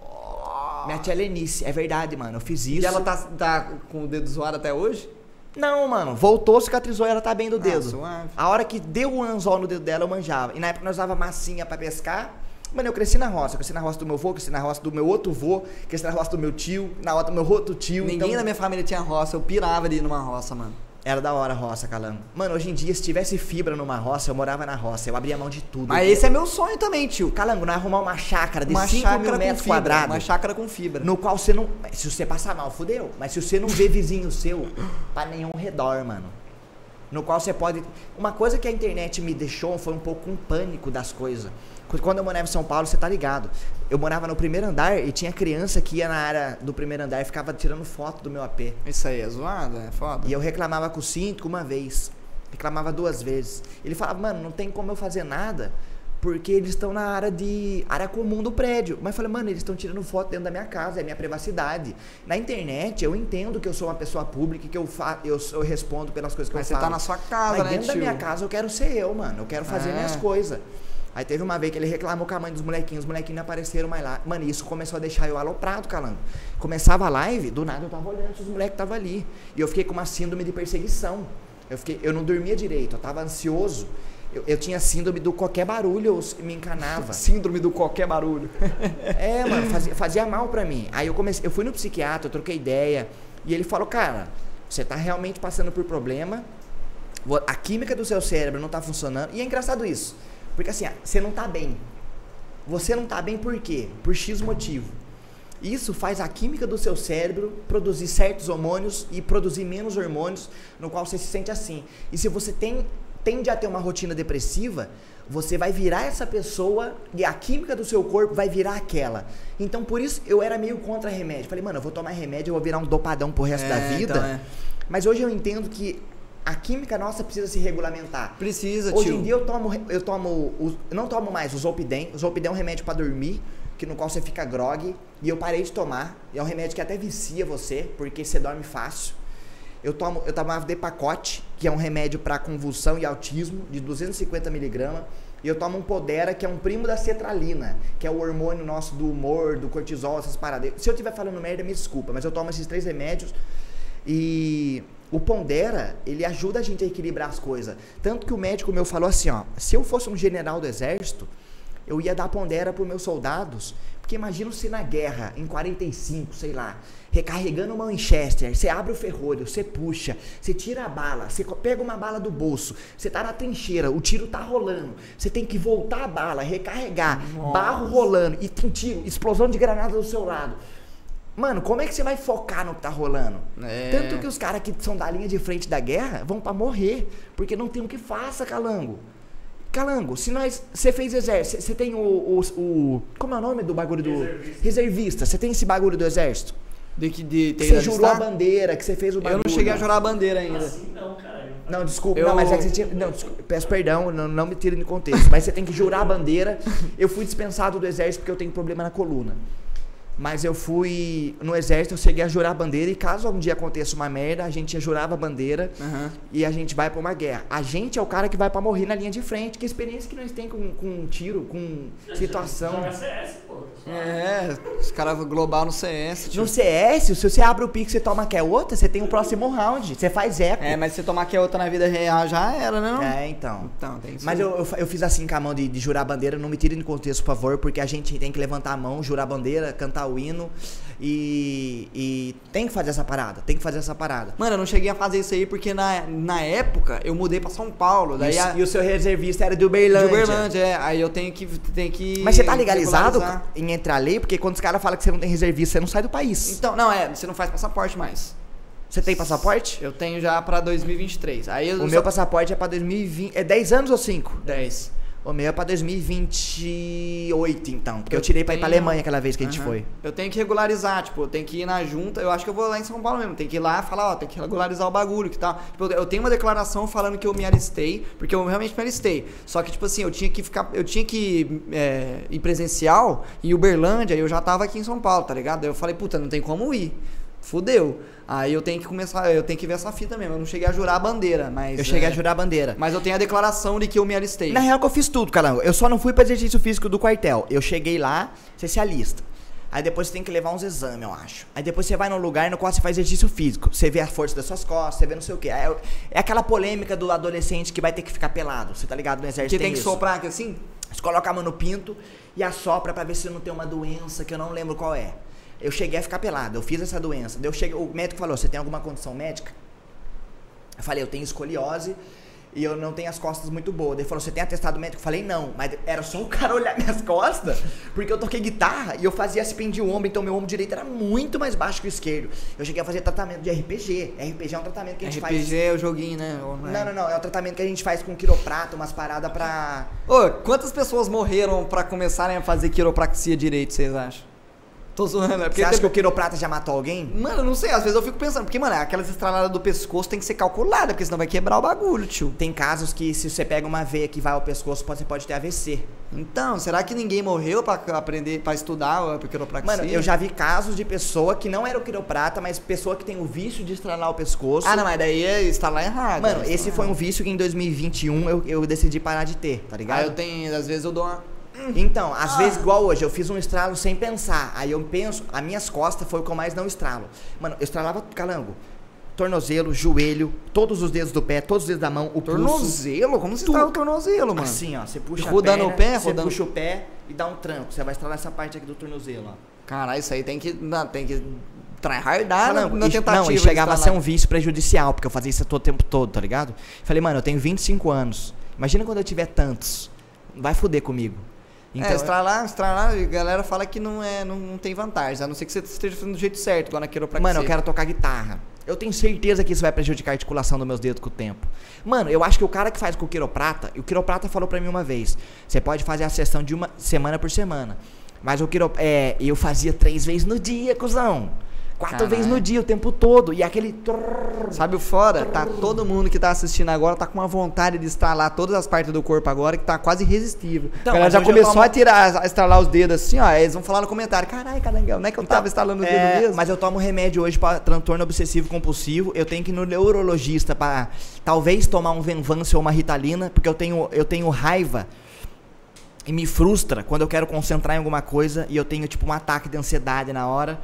Minha tia Lenice. É verdade, mano. Eu fiz isso. E ela tá, tá com o dedo zoado até hoje? Não, mano. Voltou, cicatrizou e ela tá bem do dedo. Ah, suave. A hora que deu o anzol no dedo dela, eu manjava. E na época nós usava massinha pra pescar. Mano, eu cresci na roça. Eu cresci na roça do meu avô, cresci na roça do meu outro vô, cresci na roça do meu tio, na roça do meu outro tio. Ninguém então... na minha família tinha roça, eu pirava ali numa roça, mano. Era da hora a roça, Calango. Mano, hoje em dia, se tivesse fibra numa roça, eu morava na roça. Eu abria mão de tudo. Mas esse é meu sonho também, tio. Calango, nós arrumar uma chácara de Uma cinco chácara mil com metros fibra, quadrados. uma chácara com fibra. No qual você não... Se você passar mal, fudeu. Mas se você não vê vizinho seu, pra nenhum redor, mano. No qual você pode... Uma coisa que a internet me deixou foi um pouco um pânico das coisas. Quando eu morava em São Paulo, você tá ligado. Eu morava no primeiro andar e tinha criança que ia na área do primeiro andar e ficava tirando foto do meu A P. Isso aí é zoado, é foda. E eu reclamava com o síndico uma vez. Reclamava duas vezes. Ele falava, mano, não tem como eu fazer nada porque eles estão na área de área comum do prédio. Mas eu falei, mano, eles estão tirando foto dentro da minha casa, é minha privacidade. Na internet, eu entendo que eu sou uma pessoa pública e que eu, fa eu, eu respondo pelas coisas que Mas eu você falo. tá na sua casa, Mas né, dentro tio? da minha casa eu quero ser eu, mano. Eu quero fazer É. minhas coisas. Aí teve uma vez que ele reclamou com a mãe dos molequinhos, os molequinhos não apareceram mais lá. Mano, isso começou a deixar eu aloprado, Calango. Começava a live, do nada eu tava olhando se os moleques estavam ali. E eu fiquei com uma síndrome de perseguição. Eu, fiquei, eu não dormia direito, eu tava ansioso. Eu, eu tinha síndrome do qualquer barulho, eu me encanava. Síndrome do qualquer barulho. É, mano, fazia, fazia mal pra mim. Aí eu comecei, eu fui no psiquiatra, eu troquei ideia. E ele falou, cara, você tá realmente passando por problema. A química do seu cérebro não tá funcionando. E é engraçado isso. Porque assim, você não tá bem. Você não tá bem por quê? Por X motivo. Isso faz a química do seu cérebro produzir certos hormônios e produzir menos hormônios, no qual você se sente assim. E se você tem, tende a ter uma rotina depressiva, você vai virar essa pessoa e a química do seu corpo vai virar aquela. Então por isso eu era meio contra remédio. Falei, mano, eu vou tomar remédio, eu vou virar um dopadão pro resto É, da vida. então é. Mas hoje eu entendo que a química nossa precisa se regulamentar. Precisa, Hoje tio. em dia eu tomo, eu tomo, os- eu não tomo mais o Zolpidem. O Zolpidem é um remédio pra dormir, que no qual você fica grog. E eu parei de tomar. E é um remédio que até vicia você, porque você dorme fácil. Eu tomo, eu tomava Depakote, que é um remédio pra convulsão e autismo, de duzentos e cinquenta miligramas. E eu tomo um Podera, que é um primo da cetralina, que é o hormônio nosso do humor, do cortisol, essas paradas. Se eu estiver falando merda, me desculpa, mas eu tomo esses três remédios. E o Pondera, ele ajuda a gente a equilibrar as coisas. Tanto que o médico meu falou assim, ó, se eu fosse um general do exército, eu ia dar Pondera para os meus soldados, porque imagina se na guerra, em quarenta e cinco, sei lá, recarregando uma Winchester, você abre o ferrolho, você puxa, você tira a bala, você pega uma bala do bolso, você tá na trincheira, o tiro tá rolando, você tem que voltar a bala, recarregar, Nossa. barro rolando, e tem tiro, explosão de granada do seu lado. Mano, como é que você vai focar no que tá rolando? É. Tanto que os caras que são da linha de frente da guerra vão pra morrer, porque não tem o que faça, Calango. Calango, se nós, você fez exército, você tem o, o, o, como é o nome do bagulho do... Reservista. Reservista, você tem esse bagulho do exército? De que de, Que você jurou a bandeira, que você fez o Eu bagulho. não cheguei a jurar a bandeira ainda. Assim não, cara. Não, desculpa, Eu- não, mas é que você tinha, não, desculpa, peço perdão, não, não me tire do contexto, mas você tem que jurar a bandeira. Eu fui dispensado do exército porque eu tenho problema na coluna. Mas eu fui no exército, eu cheguei a jurar a bandeira e caso algum dia aconteça uma merda, a gente jurava a bandeira Aham. e a gente vai pra uma guerra. A gente é o cara que vai pra morrer na linha de frente. Que experiência que nós tem com, com um tiro, com situação. Joga C S, pô. É, os caras global no C S, tio. No C S, se você abre o pique e você toma que é outra, você tem o próximo round. Você faz eco. É, mas se você tomar que é outra na vida real já era, né? Não? É, então. Então, tem isso. Mas aí. eu, eu, eu fiz assim com a mão de, de jurar a bandeira, não me tirem do contexto, por favor, porque a gente tem que levantar a mão, jurar a bandeira, cantar o hino e, e tem que fazer essa parada, tem que fazer essa parada. Mano, eu não cheguei a fazer isso aí porque na, na época eu mudei pra São Paulo. Daí e, a, o- e o seu reservista era de de Uberlândia. Uberlândia, é. Aí eu tenho que, tenho que Mas você tá legalizado regularizar. em entrar lei? Porque quando os caras falam que você não tem reservista, você não sai do país. Então, não, é, você não faz passaporte mais. Você tem passaporte? Eu tenho já pra dois mil e vinte e três. Aí eu O só- meu passaporte é pra dois mil e vinte. É dez anos ou cinco? dez. O meu é pra dois mil e vinte e oito, então. Porque eu, Eu tirei pra ir pra tenho- Alemanha aquela vez que a gente Aham. foi. Eu tenho que regularizar, tipo, eu tenho que ir na junta. Eu acho que eu vou lá em São Paulo mesmo. Tem que ir lá e falar, ó, tem que regularizar o bagulho que tal. Tipo, eu tenho uma declaração falando que eu me alistei, porque eu realmente me alistei. Só que, tipo assim, eu tinha que ficar. Eu tinha que é, ir presencial em Uberlândia e eu já tava aqui em São Paulo, tá ligado? Aí eu falei, puta, não tem como ir. Fudeu. Aí eu tenho que começar, eu tenho que ver essa fita mesmo. Eu não cheguei a jurar a bandeira, mas. Eu cheguei é, a jurar a bandeira. Mas eu tenho a declaração de que eu me alistei. Na real que eu fiz tudo, Calango. Eu só não fui pra exercício físico do quartel. Eu cheguei lá, você se alista. Aí depois você tem que levar uns exames, eu acho. Aí depois você vai num lugar no qual você faz exercício físico. Você vê a força das suas costas, você vê não sei o quê. É, é aquela polêmica do adolescente que vai ter que ficar pelado. Você tá ligado? No exército Que tem que isso. soprar aqui assim? Você coloca a mão no pinto e assopra pra ver se não tem uma doença que eu não lembro qual é. Eu cheguei a ficar pelado, eu fiz essa doença. Daí eu cheguei, o médico falou, você tem alguma condição médica? Eu falei, eu tenho escoliose e eu não tenho as costas muito boas. Ele falou, você tem atestado médico? Eu falei, não, mas era só o cara olhar minhas costas, porque eu toquei guitarra e eu fazia se pendia o ombro, então meu ombro direito era muito mais baixo que o esquerdo. Eu cheguei a fazer tratamento de R P G. R P G é um tratamento que a gente R P G faz... é o joguinho, né? Ou Não, não, não, é um tratamento que a gente faz com quiroprata, umas paradas pra... Ô, quantas pessoas morreram pra começarem a fazer quiropraxia direito, vocês acham? Tô zoando, é porque Você acha tem- que o quiroprata já matou alguém? Mano, eu não sei, às vezes eu fico pensando, porque, mano, aquelas estraladas do pescoço tem que ser calculada, porque senão vai quebrar o bagulho, tio. Tem casos que se você pega uma veia que vai ao pescoço, você pode ter A V C. Então, será que ninguém morreu pra aprender, pra estudar a quiropraxia? Mano, eu já vi casos de pessoa que não era o quiroprata, mas pessoa que tem o vício de estralar o pescoço. Ah, não, mas daí é estralar errado. Mano, é esse estralar foi um errado. vício que em dois mil e vinte e um eu, eu decidi parar de ter, tá ligado? Ah, eu tenho, às vezes eu dou uma... Então, às Ah. vezes, igual hoje, eu fiz um estralo sem pensar. Aí eu penso, as minhas costas foi o que eu mais não estralo. Mano, eu estralava calango. Tornozelo, joelho, todos os dedos do pé, todos os dedos da mão, o pulso. Tornozelo? Como você Tu- estrala o tornozelo, mano? Assim, ó, você puxa Rodando a o perna, pé, você rodando- puxa o pé e dá um tranco. Você vai estralar essa parte aqui do tornozelo, ó. Caralho, isso aí tem que, não, tem que tryhardar na, Não, na e- tentativa. não, e de chegava a ser estralar. um vício prejudicial, porque eu fazia isso todo o tempo todo, tá ligado? Falei, mano, eu tenho vinte e cinco anos. Imagina quando eu tiver tantos. Vai foder comigo. Então, é, estralar, estralar, a galera fala que não, é, não, não tem vantagem, a não ser que você esteja fazendo do jeito certo, igual na quiropraxia. mano, eu quero tocar guitarra. Eu tenho certeza que isso vai prejudicar a articulação dos meus dedos com o tempo. Mano, eu acho que o cara que faz com o quiroprata, e o quiroprata falou pra mim uma vez, você pode fazer a sessão de uma semana por semana. Mas o quiroprata, é, eu fazia três vezes no dia, cuzão. Quatro Caralho. vezes no dia, o tempo todo. E aquele... trrr. Sabe o fora? Tá todo mundo que tá assistindo agora tá com uma vontade de estralar todas as partes do corpo agora que tá quase irresistível. Então, a galera mas já hoje eu começou tomo- a tirar, a estralar os dedos assim, ó. Eles vão falar no comentário: caralho, carangão, não é que eu tava estalando os É, dedos mesmo? mas eu tomo remédio hoje pra transtorno obsessivo compulsivo. Eu tenho que ir no neurologista pra talvez tomar um Venvance ou uma Ritalina, porque eu tenho, eu tenho raiva e me frustra quando eu quero concentrar em alguma coisa e eu tenho tipo um ataque de ansiedade na hora.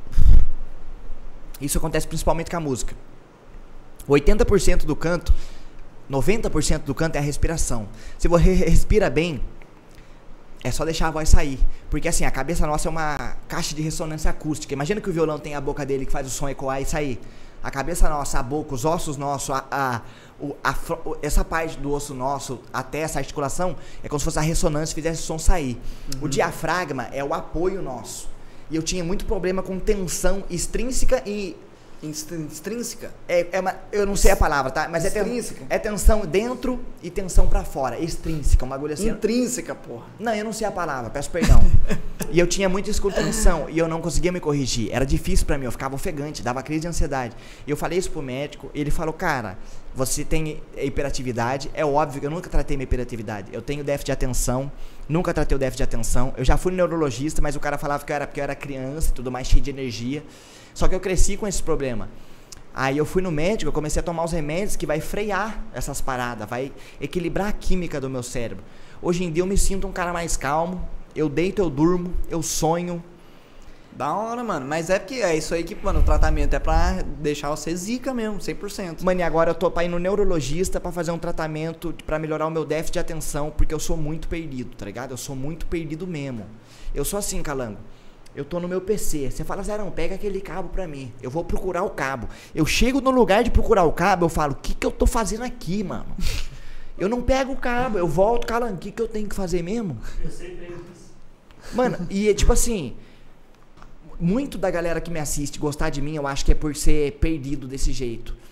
Isso acontece principalmente com a música. oitenta por cento do canto, noventa por cento do canto é a respiração. Se você respira bem, é só deixar a voz sair. Porque assim, a cabeça nossa é uma caixa de ressonância acústica. Imagina que o violão tem a boca dele que faz o som ecoar e sair. A cabeça nossa, a boca, os ossos nossos, a, a, o, a, fro- essa parte do osso nosso, até essa articulação, é como se fosse a ressonância e fizesse o som sair. O diafragma é o apoio nosso. E eu tinha muito problema com tensão extrínseca e... Inst- Extrínseca? É, é uma, eu não sei a palavra, tá? Mas é, ten, Extrínseca. é tensão dentro e tensão pra fora. Extrínseca, um bagulho assim. Intrínseca, porra. Não, eu não sei a palavra, peço perdão. E eu tinha muito isso com tensão e eu não conseguia me corrigir. Era difícil pra mim, eu ficava ofegante, dava crise de ansiedade. E eu falei isso pro médico, ele falou, cara, você tem hiperatividade. É óbvio que eu nunca tratei minha hiperatividade. Eu tenho déficit de atenção, nunca tratei o déficit de atenção. Eu já fui no neurologista, mas o cara falava que eu era porque eu era criança e tudo mais, cheio de energia. Só que eu cresci com esse problema. Aí eu fui no médico, eu comecei a tomar os remédios que vai frear essas paradas, vai equilibrar a química do meu cérebro. Hoje em dia eu me sinto um cara mais calmo, eu deito, eu durmo, eu sonho. Da hora, mano. Mas é porque é isso aí que, mano, o tratamento é pra deixar você zica mesmo, cem por cento. Mano, e agora eu tô pra ir no neurologista pra fazer um tratamento pra melhorar o meu déficit de atenção, porque eu sou muito perdido, tá ligado? Eu sou muito perdido mesmo. Eu sou assim, Calango. Eu tô no meu P C. Você fala, Zerão, pega aquele cabo pra mim. Eu vou procurar o cabo. Eu chego no lugar de procurar o cabo, eu falo, o que que eu tô fazendo aqui, mano? Eu não pego o cabo, eu volto, Calango, o que que eu tenho que fazer mesmo? Eu sei bem disso. Mano, e é tipo assim, muito da galera que me assiste gostar de mim, eu acho que é por ser perdido desse jeito.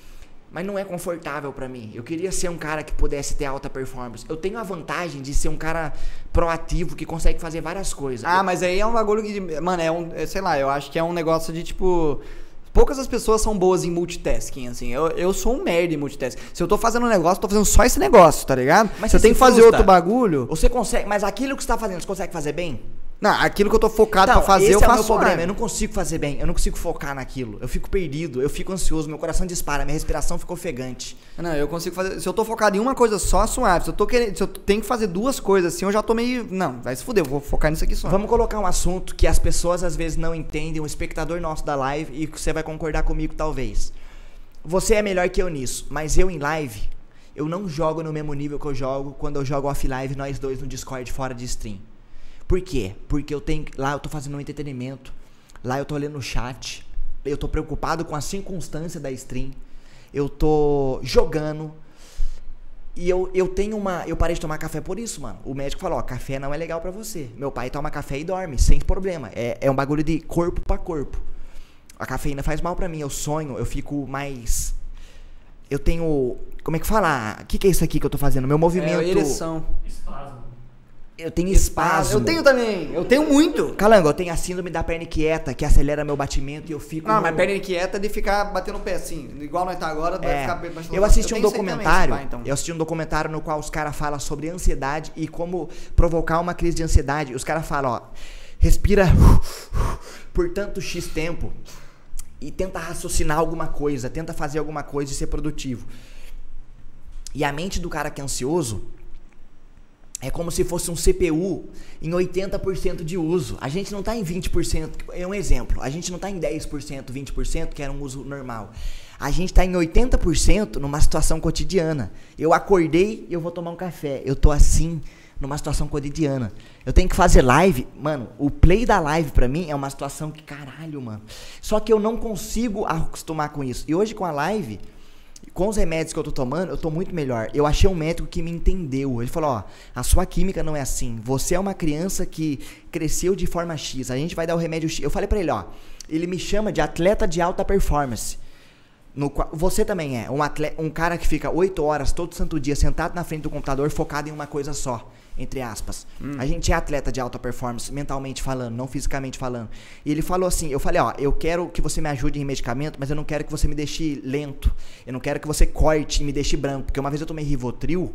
Mas não é confortável pra mim. Eu queria ser um cara que pudesse ter alta performance. Eu tenho a vantagem de ser um cara proativo que consegue fazer várias coisas. Ah, mas aí é um bagulho que, mano, é um, é, sei lá, eu acho que é um negócio de tipo, poucas as pessoas são boas em multitasking, assim. Eu, eu sou um merda em multitasking. Se eu tô fazendo um negócio, eu tô fazendo só esse negócio, tá ligado? Mas se eu você tenho que se fazer frustra. outro bagulho, Você consegue, mas aquilo que você tá fazendo, você consegue fazer bem? não, aquilo que eu tô focado Então, pra fazer, esse eu é o faço meu problema. suave. Eu não consigo fazer bem. Eu não consigo focar naquilo. Eu fico perdido. Eu fico ansioso. Meu coração dispara. Minha respiração fica ofegante. Não, eu consigo fazer. Se eu tô focado em uma coisa só, suave. Se eu tô querendo, se eu tenho que fazer duas coisas assim, eu já tô meio. Não, vai se fuder, eu vou focar nisso aqui só. Vamos colocar um assunto que as pessoas às vezes não entendem, o espectador nosso da live, e que você vai concordar comigo talvez. Você é melhor que eu nisso, mas eu em live, eu não jogo no mesmo nível que eu jogo quando eu jogo off-live, nós dois no Discord fora de stream. Por quê? Porque eu tenho. Lá eu tô fazendo um entretenimento. Lá eu tô olhando o chat. Eu tô preocupado com a circunstância da stream. Eu tô jogando. E eu, eu tenho uma. Eu parei de tomar café por isso, mano. O médico falou: ó, café não é legal pra você. Meu pai toma café e dorme, sem problema. É, é um bagulho de corpo pra corpo. A cafeína faz mal pra mim. Eu sonho, eu fico mais. Eu tenho. Como é que fala? O que, que é isso aqui que eu tô fazendo? Meu movimento. É, ereção. Espasmo. Eu tenho espasmo. Eu tenho também, eu tenho muito. Calango, eu tenho a síndrome da perna quieta, que acelera meu batimento e eu fico... Não, no... mas perna quieta é de ficar batendo o pé assim. Igual nós tá agora, vai É, ficar batendo eu assisti um tenho isso aí documentário, também, se pá, então. eu assisti um documentário no qual os caras falam sobre ansiedade e como provocar uma crise de ansiedade. Os caras falam, ó, respira por tanto X tempo e tenta raciocinar alguma coisa, tenta fazer alguma coisa e ser produtivo. E a mente do cara que é ansioso é como se fosse um C P U em oitenta por cento de uso. A gente não tá em vinte por cento, é um exemplo. A gente não tá em dez por cento, vinte por cento, que era um uso normal. A gente tá em oitenta por cento numa situação cotidiana. Eu acordei e eu vou tomar um café. Eu tô assim, numa situação cotidiana. Eu tenho que fazer live. Mano, o play da live pra mim é uma situação que, caralho, mano. Só que eu não consigo acostumar com isso. E hoje com a live... Com os remédios que eu tô tomando, eu tô muito melhor. Eu achei um médico que me entendeu. Ele falou, ó, a sua química não é assim. Você é uma criança que cresceu de forma X. A gente vai dar o remédio X. Eu falei pra ele, ó, ele me chama de atleta de alta performance. No qual, você também é um, atleta, um cara que fica oito horas todo santo dia sentado na frente do computador focado em uma coisa só, entre aspas. Hum. A gente é atleta de alta performance, mentalmente falando, não fisicamente falando. E ele falou assim, eu falei, ó, eu quero que você me ajude em medicamento, mas eu não quero que você me deixe lento. Eu não quero que você corte e me deixe branco. Porque uma vez eu tomei Rivotril.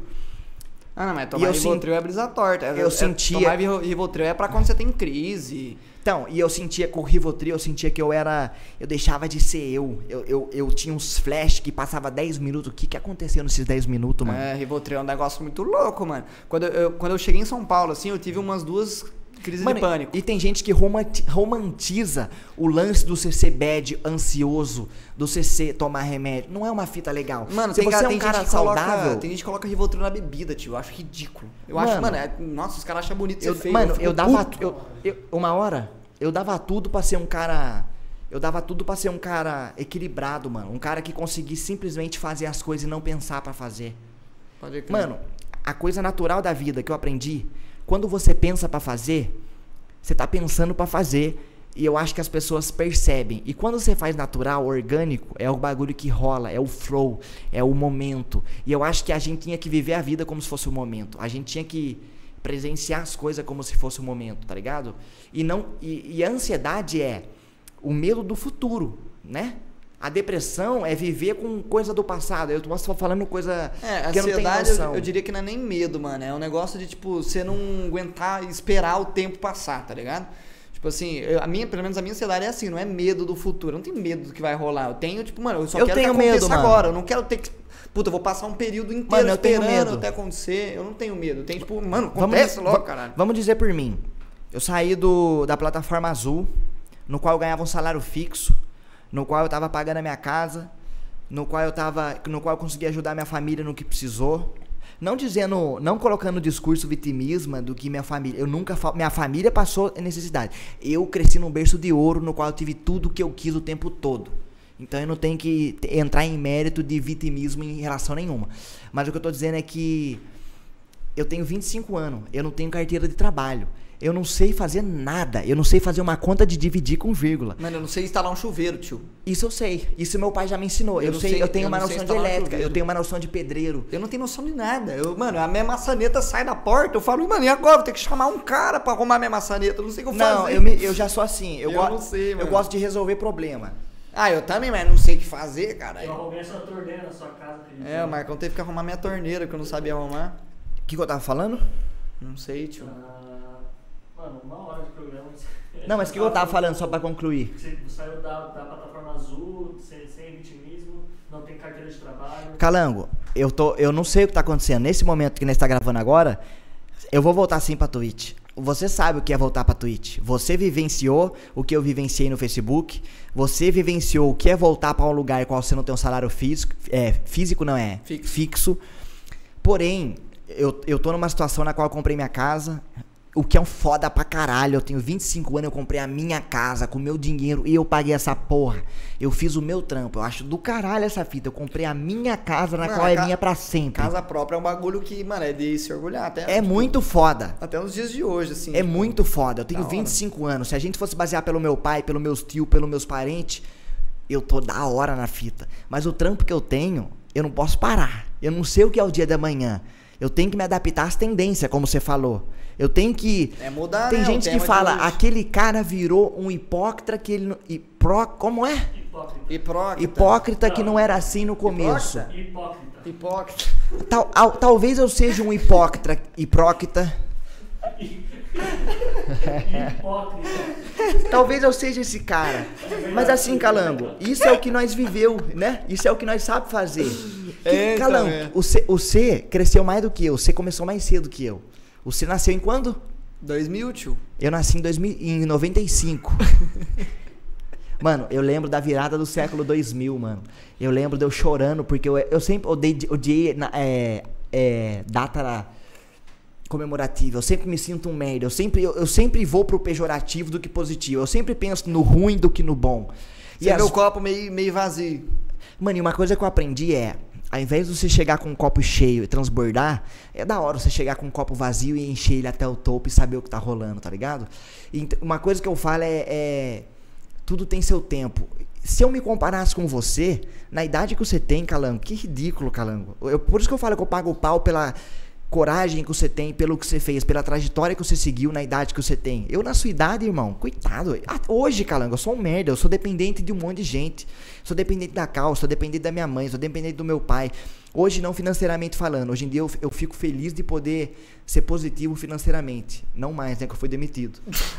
Ah, não, mas tomar Rivotril é brisa torta. Eu é, sentia... Tomar Rivotril é pra quando você tem crise. Então, e eu sentia com o Rivotril, eu sentia que eu era... Eu deixava de ser eu. Eu, eu, eu tinha uns flash que passava dez minutos. O que que aconteceu nesses dez minutos, mano? É, Rivotril é um negócio muito louco, mano. Quando eu, quando eu cheguei em São Paulo, assim, eu tive umas duas crises mano, de pânico. E tem gente que romanti- romantiza o lance do C C bad, ansioso, do C C tomar remédio. Não é uma fita legal. Mano, se tem, você cara, é um tem cara gente que saudável... coloca, tem gente que coloca Rivotril na bebida, tio. Eu acho ridículo. Eu Mano, acho, mano, é, nossa, os caras acham bonito ser eu, feio. Mano, eu, eu dava... puto. Eu, eu, uma hora... Eu dava tudo pra ser um cara... Eu dava tudo pra ser um cara equilibrado, mano. Um cara que conseguisse simplesmente fazer as coisas e não pensar pra fazer. Pode crer. Mano, a coisa natural da vida que eu aprendi... Quando você pensa pra fazer... Você tá pensando pra fazer... E eu acho que as pessoas percebem. E quando você faz natural, orgânico... É o bagulho que rola, é o flow... É o momento. E eu acho que a gente tinha que viver a vida como se fosse o momento. A gente tinha que... presenciar as coisas como se fosse o momento, tá ligado? E, não, e, e a ansiedade é o medo do futuro, né? A depressão é viver com coisa do passado. Eu tô só falando coisa é, que eu não tenho ansiedade, noção. eu, eu diria que não é nem medo, mano. É um negócio de, tipo, você não aguentar esperar o tempo passar, tá ligado? Tipo assim, eu, a minha, pelo menos a minha ansiedade é assim, não é medo do futuro. Eu não tenho medo do que vai rolar. Eu tenho, tipo, mano, eu só eu quero tenho que aconteça medo, agora. Mano. Eu não quero ter que... Puta, eu vou passar um período inteiro mano, eu tenho esperando medo. até acontecer. Eu não tenho medo. Eu tenho, tipo, mano, acontece vamos, logo, caralho. Vamos dizer por mim. Eu saí do, da plataforma azul, no qual eu ganhava um salário fixo, no qual eu tava pagando a minha casa, no qual eu tava, no qual eu consegui ajudar minha família no que precisou. Não dizendo, não colocando o discurso vitimismo do que minha família, eu nunca, minha família passou necessidade. Eu cresci num berço de ouro no qual eu tive tudo que eu quis o tempo todo. Então eu não tenho que entrar em mérito de vitimismo em relação nenhuma. Mas o que eu tô dizendo é que eu tenho vinte e cinco anos, eu não tenho carteira de trabalho. Eu não sei fazer nada. Eu não sei fazer uma conta de dividir com vírgula. Mano, eu não sei instalar um chuveiro, tio. Isso eu sei. Isso meu pai já me ensinou. Eu, Eu eu não sei, sei- eu tenho eu uma não sei noção de instalar um elétrica, eu chuveiro. tenho uma noção de pedreiro. Eu não tenho noção de nada. Eu, mano, a minha maçaneta sai da porta, eu falo, mano, e agora? Vou ter que chamar um cara pra arrumar minha maçaneta. Eu não sei o que eu Não, fazer. eu, me- eu já sou assim. Eu, Eu go- não sei, eu mano. gosto de resolver problema. Ah, eu também, mas não sei o que fazer, cara. Eu arrumei essa torneira na sua casa. Que É, o Marcão teve que arrumar minha torneira, que eu não sabia arrumar. O que, que eu tava falando? Não sei, tio. Ah, mano, uma hora de programa. Não, mas o que, que eu tava falando, só pra concluir? Você saiu da, da plataforma azul, sem, sem vitimismo, não tem carteira de trabalho. Calango, eu, tô, eu não sei o que tá acontecendo. Nesse momento que nós tá gravando agora, eu vou voltar sim pra Twitch. Você sabe o que é voltar pra Twitch. Você vivenciou o que eu vivenciei no Facebook. Você vivenciou o que é voltar pra um lugar qual você não tem um salário físico. É, físico não é? Fixo. Fixo. Porém, eu, eu tô numa situação na qual eu comprei minha casa. O que é um foda pra caralho. Eu tenho vinte e cinco anos, eu comprei a minha casa com o meu dinheiro e eu paguei essa porra. Eu fiz o meu trampo. Eu acho do caralho essa fita. Eu comprei a minha casa na Mano, qual a é ca- minha pra sempre. Casa própria é um bagulho que, mano, é de se orgulhar até. É muito foda. Até nos dias de hoje, assim. É tipo, muito foda. Eu tenho da hora. vinte e cinco anos. Se a gente fosse basear pelo meu pai, pelos meus tios, pelos meus parentes, eu tô da hora na fita. Mas o trampo que eu tenho, eu não posso parar. Eu não sei o que é o dia da manhã. Eu tenho que me adaptar às tendências, como você falou. Eu tenho que... É mudar, Tem né, o gente que tema de fala, hoje. aquele cara virou um hipócrita que ele... não- Hipro... Como é? Hipócrita. Hipócrita. Hipócrita que não era assim no começo. Hipócrita? Hipócrita. Hipócrita. Tal, al- talvez eu seja um hipócrita... Hipócrita... Hipócrita. Talvez eu seja esse cara. Mas assim, Calango, isso é o que nós viveu, né? Isso é o que nós sabe fazer. Que, É, Calango, então, é. o C, o C cresceu mais do que eu. O C começou mais cedo que eu. O C nasceu em quando? dois mil, tio. Eu nasci em, dois mil, em noventa e cinco. Mano, eu lembro da virada do século dois mil, mano. Eu lembro de eu chorando, porque eu, eu sempre odiei, odiei na- é, é, data comemorativa. Eu sempre me sinto um merda. Eu sempre, eu, eu sempre vou pro pejorativo do que positivo. Eu sempre penso no ruim do que no bom. Você as- vê o copo meio, meio vazio. Mano, e uma coisa que eu aprendi é, ao invés de você chegar com um copo cheio e transbordar, é da hora você chegar com um copo vazio e encher ele até o topo e saber o que tá rolando, tá ligado? E ent- uma coisa que eu falo é, é, tudo tem seu tempo. Se eu me comparasse com você, na idade que você tem, Calango, que ridículo, Calango. Eu, por isso que eu falo que eu pago o pau pela coragem que você tem, pelo que você fez, pela trajetória que você seguiu na idade que você tem. Eu, na sua idade, irmão, coitado. Ah, hoje, Calango, eu sou um merda. Eu sou dependente de um monte de gente. Sou dependente da Cal, sou dependente da minha mãe, sou dependente do meu pai. Hoje, não financeiramente falando. Hoje em dia, eu, eu fico feliz de poder ser positivo financeiramente. Não mais, né, que eu fui demitido.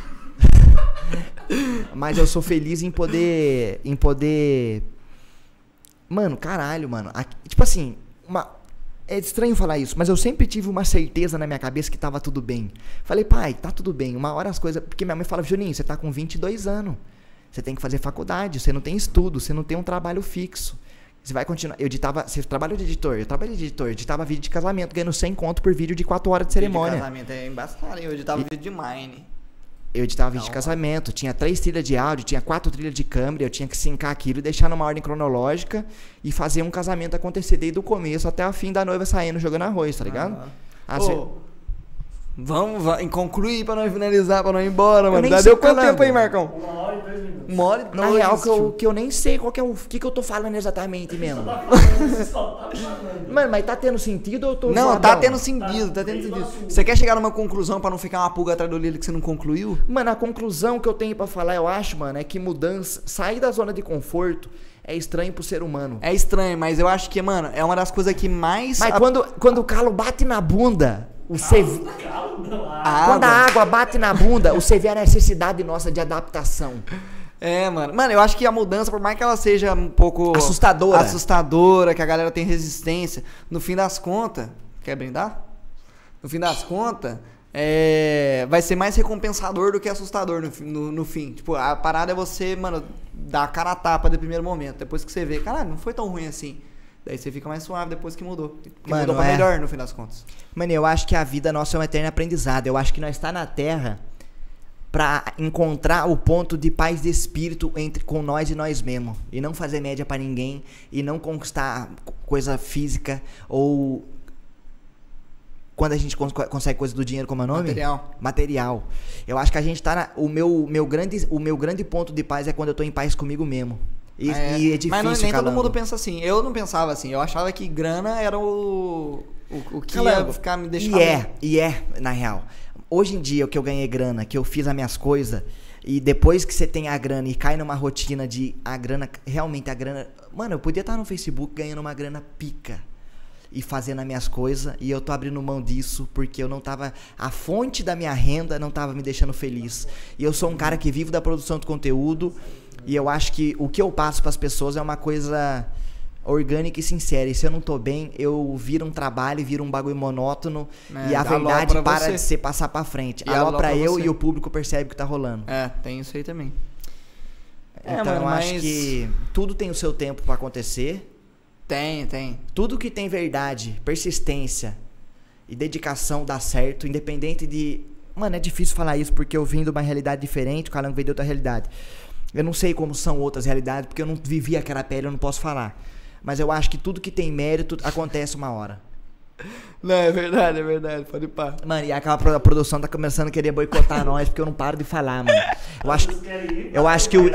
Mas eu sou feliz em poder... Em poder... Mano, caralho, mano. Aqui- tipo assim, uma... É estranho falar isso, mas eu sempre tive uma certeza na minha cabeça que tava tudo bem. Falei, pai, tá tudo bem. Uma hora as coisas... Porque minha mãe fala, Juninho, você tá com vinte e dois anos. Você tem que fazer faculdade, você não tem estudo, você não tem um trabalho fixo. Você vai continuar... Eu editava... Você trabalha de editor? Eu trabalhei de editor. Eu editava vídeo de casamento, ganhando cem conto por vídeo de quatro horas de cerimônia. De casamento é embaçado, hein? Eu editava vídeo de Mine. Eu editava vídeo de Não. casamento, tinha três trilhas de áudio, tinha quatro trilhas de câmera, eu tinha que sincar aquilo e deixar numa ordem cronológica e fazer um casamento acontecer desde o começo até o fim da noiva saindo jogando arroz, tá ligado? Aham. Ah, Ô, cê- Vamos, vamos concluir pra não finalizar, pra não ir embora, mano. nem Já sei deu quanto Calango. tempo aí, Marcão? Uma hora e dois minutos. Uma hora e Na dois, real, que eu, tio. que eu nem sei qual que é o que, que eu tô falando exatamente mesmo. Tá falando, só tá falando. Mano, mas tá tendo sentido ou eu tô Não, zoadão? tá tendo sentido, tá tendo sentido. Você quer chegar numa conclusão pra não ficar uma pulga atrás do olho que você não concluiu? Mano, a conclusão que eu tenho pra falar, eu acho, mano, é que mudança, sair da zona de conforto é estranho pro ser humano. É estranho, mas eu acho que, mano, é uma das coisas que mais... Mas a- quando, quando o calo bate na bunda, o C V... Calma, não. Ah, a Quando a água- água bate na bunda, você vê a necessidade nossa de adaptação. É, mano. Mano, eu acho que a mudança, por mais que ela seja um pouco... Assustadora. Assustadora, que a galera tem resistência, no fim das contas... Quer brindar? No fim das contas, é... vai ser mais recompensador do que assustador no, fi- no, no fim. Tipo, a parada é você, mano, dar a cara a tapa de primeiro momento. Depois que você vê, caralho, não foi tão ruim assim. Daí você fica mais suave depois que mudou. Que Mano, mudou pra é. melhor, no fim das contas. Mano, eu acho que a vida nossa é um eterno aprendizado. Eu acho que nós tá na Terra pra encontrar o ponto de paz de espírito entre com nós e nós mesmos. E não fazer média pra ninguém. E não conquistar co- coisa física ou quando a gente cons- consegue coisa do dinheiro, como é o nome? Material. Material. Eu acho que a gente tá na, o meu, meu grande, o meu grande ponto de paz é quando eu tô em paz comigo mesmo. E É, e é difícil, mas não, nem todo Calango. mundo pensa assim. Eu não pensava assim. Eu achava que grana era o, o, o que Calango, ia ficar me deixando... E é, e é, na real. Hoje em dia, o que eu ganhei grana, que eu fiz as minhas coisas, e depois que você tem a grana e cai numa rotina de a grana, realmente a grana... Mano, eu podia estar no Facebook ganhando uma grana pica e fazendo as minhas coisas, e eu tô abrindo mão disso porque eu não tava... A fonte da minha renda não tava me deixando feliz. E eu sou um cara que vivo da produção de conteúdo, e eu acho que o que eu passo pras pessoas é uma coisa orgânica e sincera. E se eu não tô bem, eu viro um trabalho, viro um bagulho monótono, É, e a alô verdade pra para você. de ser passar pra frente. E Alô alô pra pra eu você. e o público percebe o que tá rolando. É, tem isso aí também. É, Então mano, eu acho mas- que tudo tem o seu tempo pra acontecer. Tem, tem. Tudo que tem verdade, persistência e dedicação dá certo, independente de... Mano, é difícil falar isso porque eu vim de uma realidade diferente, o Calango veio de outra realidade. Eu não sei como são outras realidades, porque eu não vivi aquela pele, eu não posso falar. Mas eu acho que tudo que tem mérito acontece uma hora. Não, é verdade, é verdade. Pode pá. Mano, e aquela pro- a produção tá começando a querer boicotar nós, porque eu não paro de falar, mano. Eu acho que, eu acho que o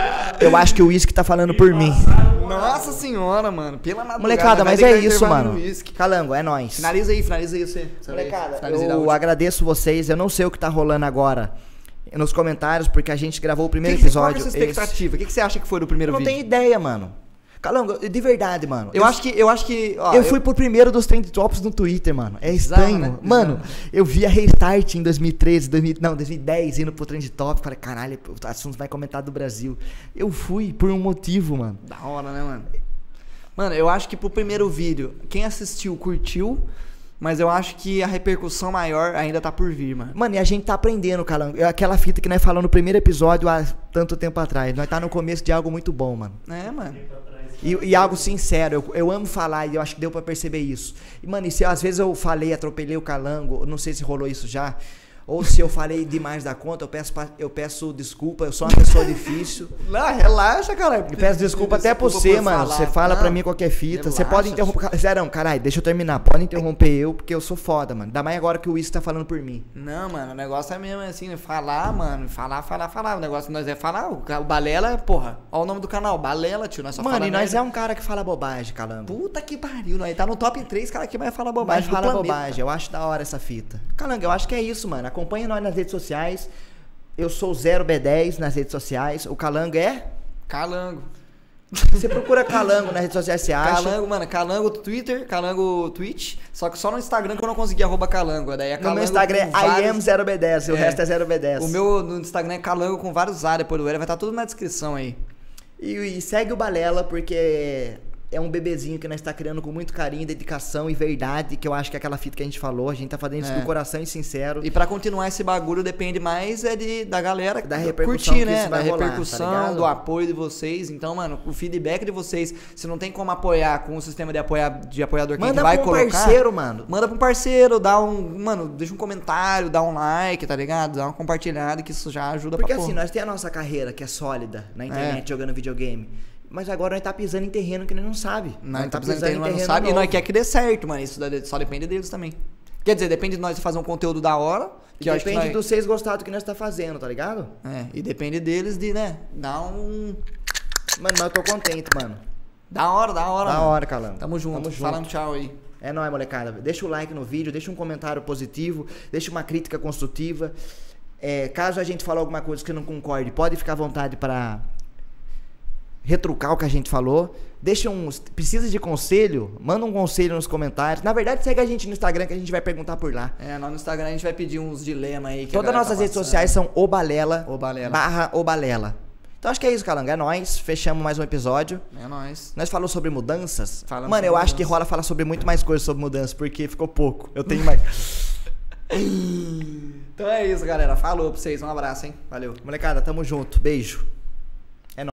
eu acho que o uísque tá falando por mim. Nossa senhora, mano. Pela madrugada. Molecada, vai mas ter é que isso, intervalo mano. no uísque. Calango, é nóis. Finaliza aí, finaliza aí você. Você vai- Molecada, finaliza aí da eu última. agradeço vocês. Eu não sei o que tá rolando agora nos comentários, porque a gente gravou o Que primeiro que- Qual é a episódio. sua expectativa? O que, que você acha que foi do esse- primeiro Eu não vídeo? tenho ideia, mano. Calango, de verdade, mano. Eu acho que... Eu acho que... ó, Eu fui pro primeiro dos Trend Tops no Twitter, mano. É Bizarro, estranho. né? Mano, Bizarro. eu vi a Restart em dois mil e treze, dois mil, não, dois mil e dez, indo pro Trend Top. Falei, caralho, o assunto vai comentar do Brasil. Eu fui por um motivo, mano. Da hora, né, mano? Mano, eu acho que pro primeiro vídeo, quem assistiu curtiu, mas eu acho que a repercussão maior ainda tá por vir, mano. Mano, e a gente tá aprendendo, Calango. É aquela fita que nós falamos no primeiro episódio há tanto tempo atrás. Nós tá no começo de algo muito bom, mano. É, mano. E, e algo sincero, eu, eu amo falar e eu acho que deu pra perceber isso. E, mano, e se às vezes eu falei, atropelei o Calango, eu não sei se rolou isso já, ou se eu falei demais da conta, eu peço, pa- eu peço desculpa, eu sou uma pessoa difícil. Não, relaxa, cara. E peço desculpa até pra você, mano. Você fala pra mim qualquer fita. Você pode interromper. Zerão, caralho, deixa eu terminar. Pode interromper eu, porque eu sou foda, mano. Ainda mais agora que o Wiz tá falando por mim. Não, mano, o negócio é mesmo assim, né? Falar, mano, falar, falar, falar. O negócio que nós é falar, o, ca- o Balela, porra, ó o nome do canal, Balela, tio, nós só Mano, fala e nós merda. é um cara que fala bobagem, Calango. Puta que pariu, nós tá no top três, cara, que mais fala Mas bobagem do fala planeta. bobagem, eu acho da hora essa fita. Calango, eu acho que é isso, mano. Acompanha nós nas redes sociais. Eu sou zero B dez nas redes sociais. O Calango é? Calango. Você procura Calango nas redes sociais, você acha? Calango, mano, Calango Twitter, Calango Twitch, só que só no Instagram que eu não consegui arroba Calango. Daí é No Calango meu Instagram é com vários- I am zero B dez, o É. resto é zero B dez. O meu no Instagram é Calango com vários A depois do L, vai estar tudo na descrição aí. E, e segue o Balela, porque é um bebezinho que nós está criando com muito carinho, dedicação e verdade, que eu acho que é aquela fita que a gente falou, a gente tá fazendo isso É. do coração e sincero. E pra continuar esse bagulho depende mais é de, da galera Da repercussão curtir, que né? isso vai da rolar, tá repercussão, ligado? do apoio de vocês. Então, mano, o feedback de vocês, se não tem como apoiar com o sistema de, apoiar, de apoiador que a Manda gente vai pra um colocar, parceiro, mano. manda pra um parceiro, dá um, mano, deixa um comentário, dá um like, tá ligado? Dá uma compartilhada que isso já ajuda Porque pra assim, porra. nós temos a nossa carreira que é sólida na internet É. jogando videogame. Mas agora nós tá pisando em terreno que nós não sabe. Nós tá precisando entender, mas não sabe, e nós quer que dê certo, mano. Isso da- só depende deles também. Quer dizer, depende de nós fazer um conteúdo da hora. Que eu acho que Depende nós- dos vocês gostar do que nós tá fazendo, tá ligado? É, e depende deles de, né, dar um... Mano, mas eu tô contente, mano. Da hora, da hora, Da mano. hora, Calango. Tamo junto. Tamo junto. Falando tchau aí. É nóis, molecada. Deixa o like no vídeo, deixa um comentário positivo, deixa uma crítica construtiva. É, caso a gente falou alguma coisa que não concorde, pode ficar à vontade para retrucar o que a gente falou. Deixa um... Precisa de conselho? Manda um conselho nos comentários. Na verdade, segue a gente no Instagram que a gente vai perguntar por lá. É, lá no Instagram a gente vai pedir uns dilemas aí. Que a Todas as galera nossas tá redes passando. sociais são obalela, Obalela. barra obalela. Então acho que é isso, Calango. É nóis. Fechamos mais um episódio. É nóis. Nós falamos sobre mudanças. Falamos Mano, eu sobre acho que mudança. rola falar sobre muito mais coisas sobre mudanças, porque ficou pouco. Eu tenho mais... Então é isso, galera. Falou pra vocês. Um abraço, hein? Valeu. Molecada, tamo junto. Beijo.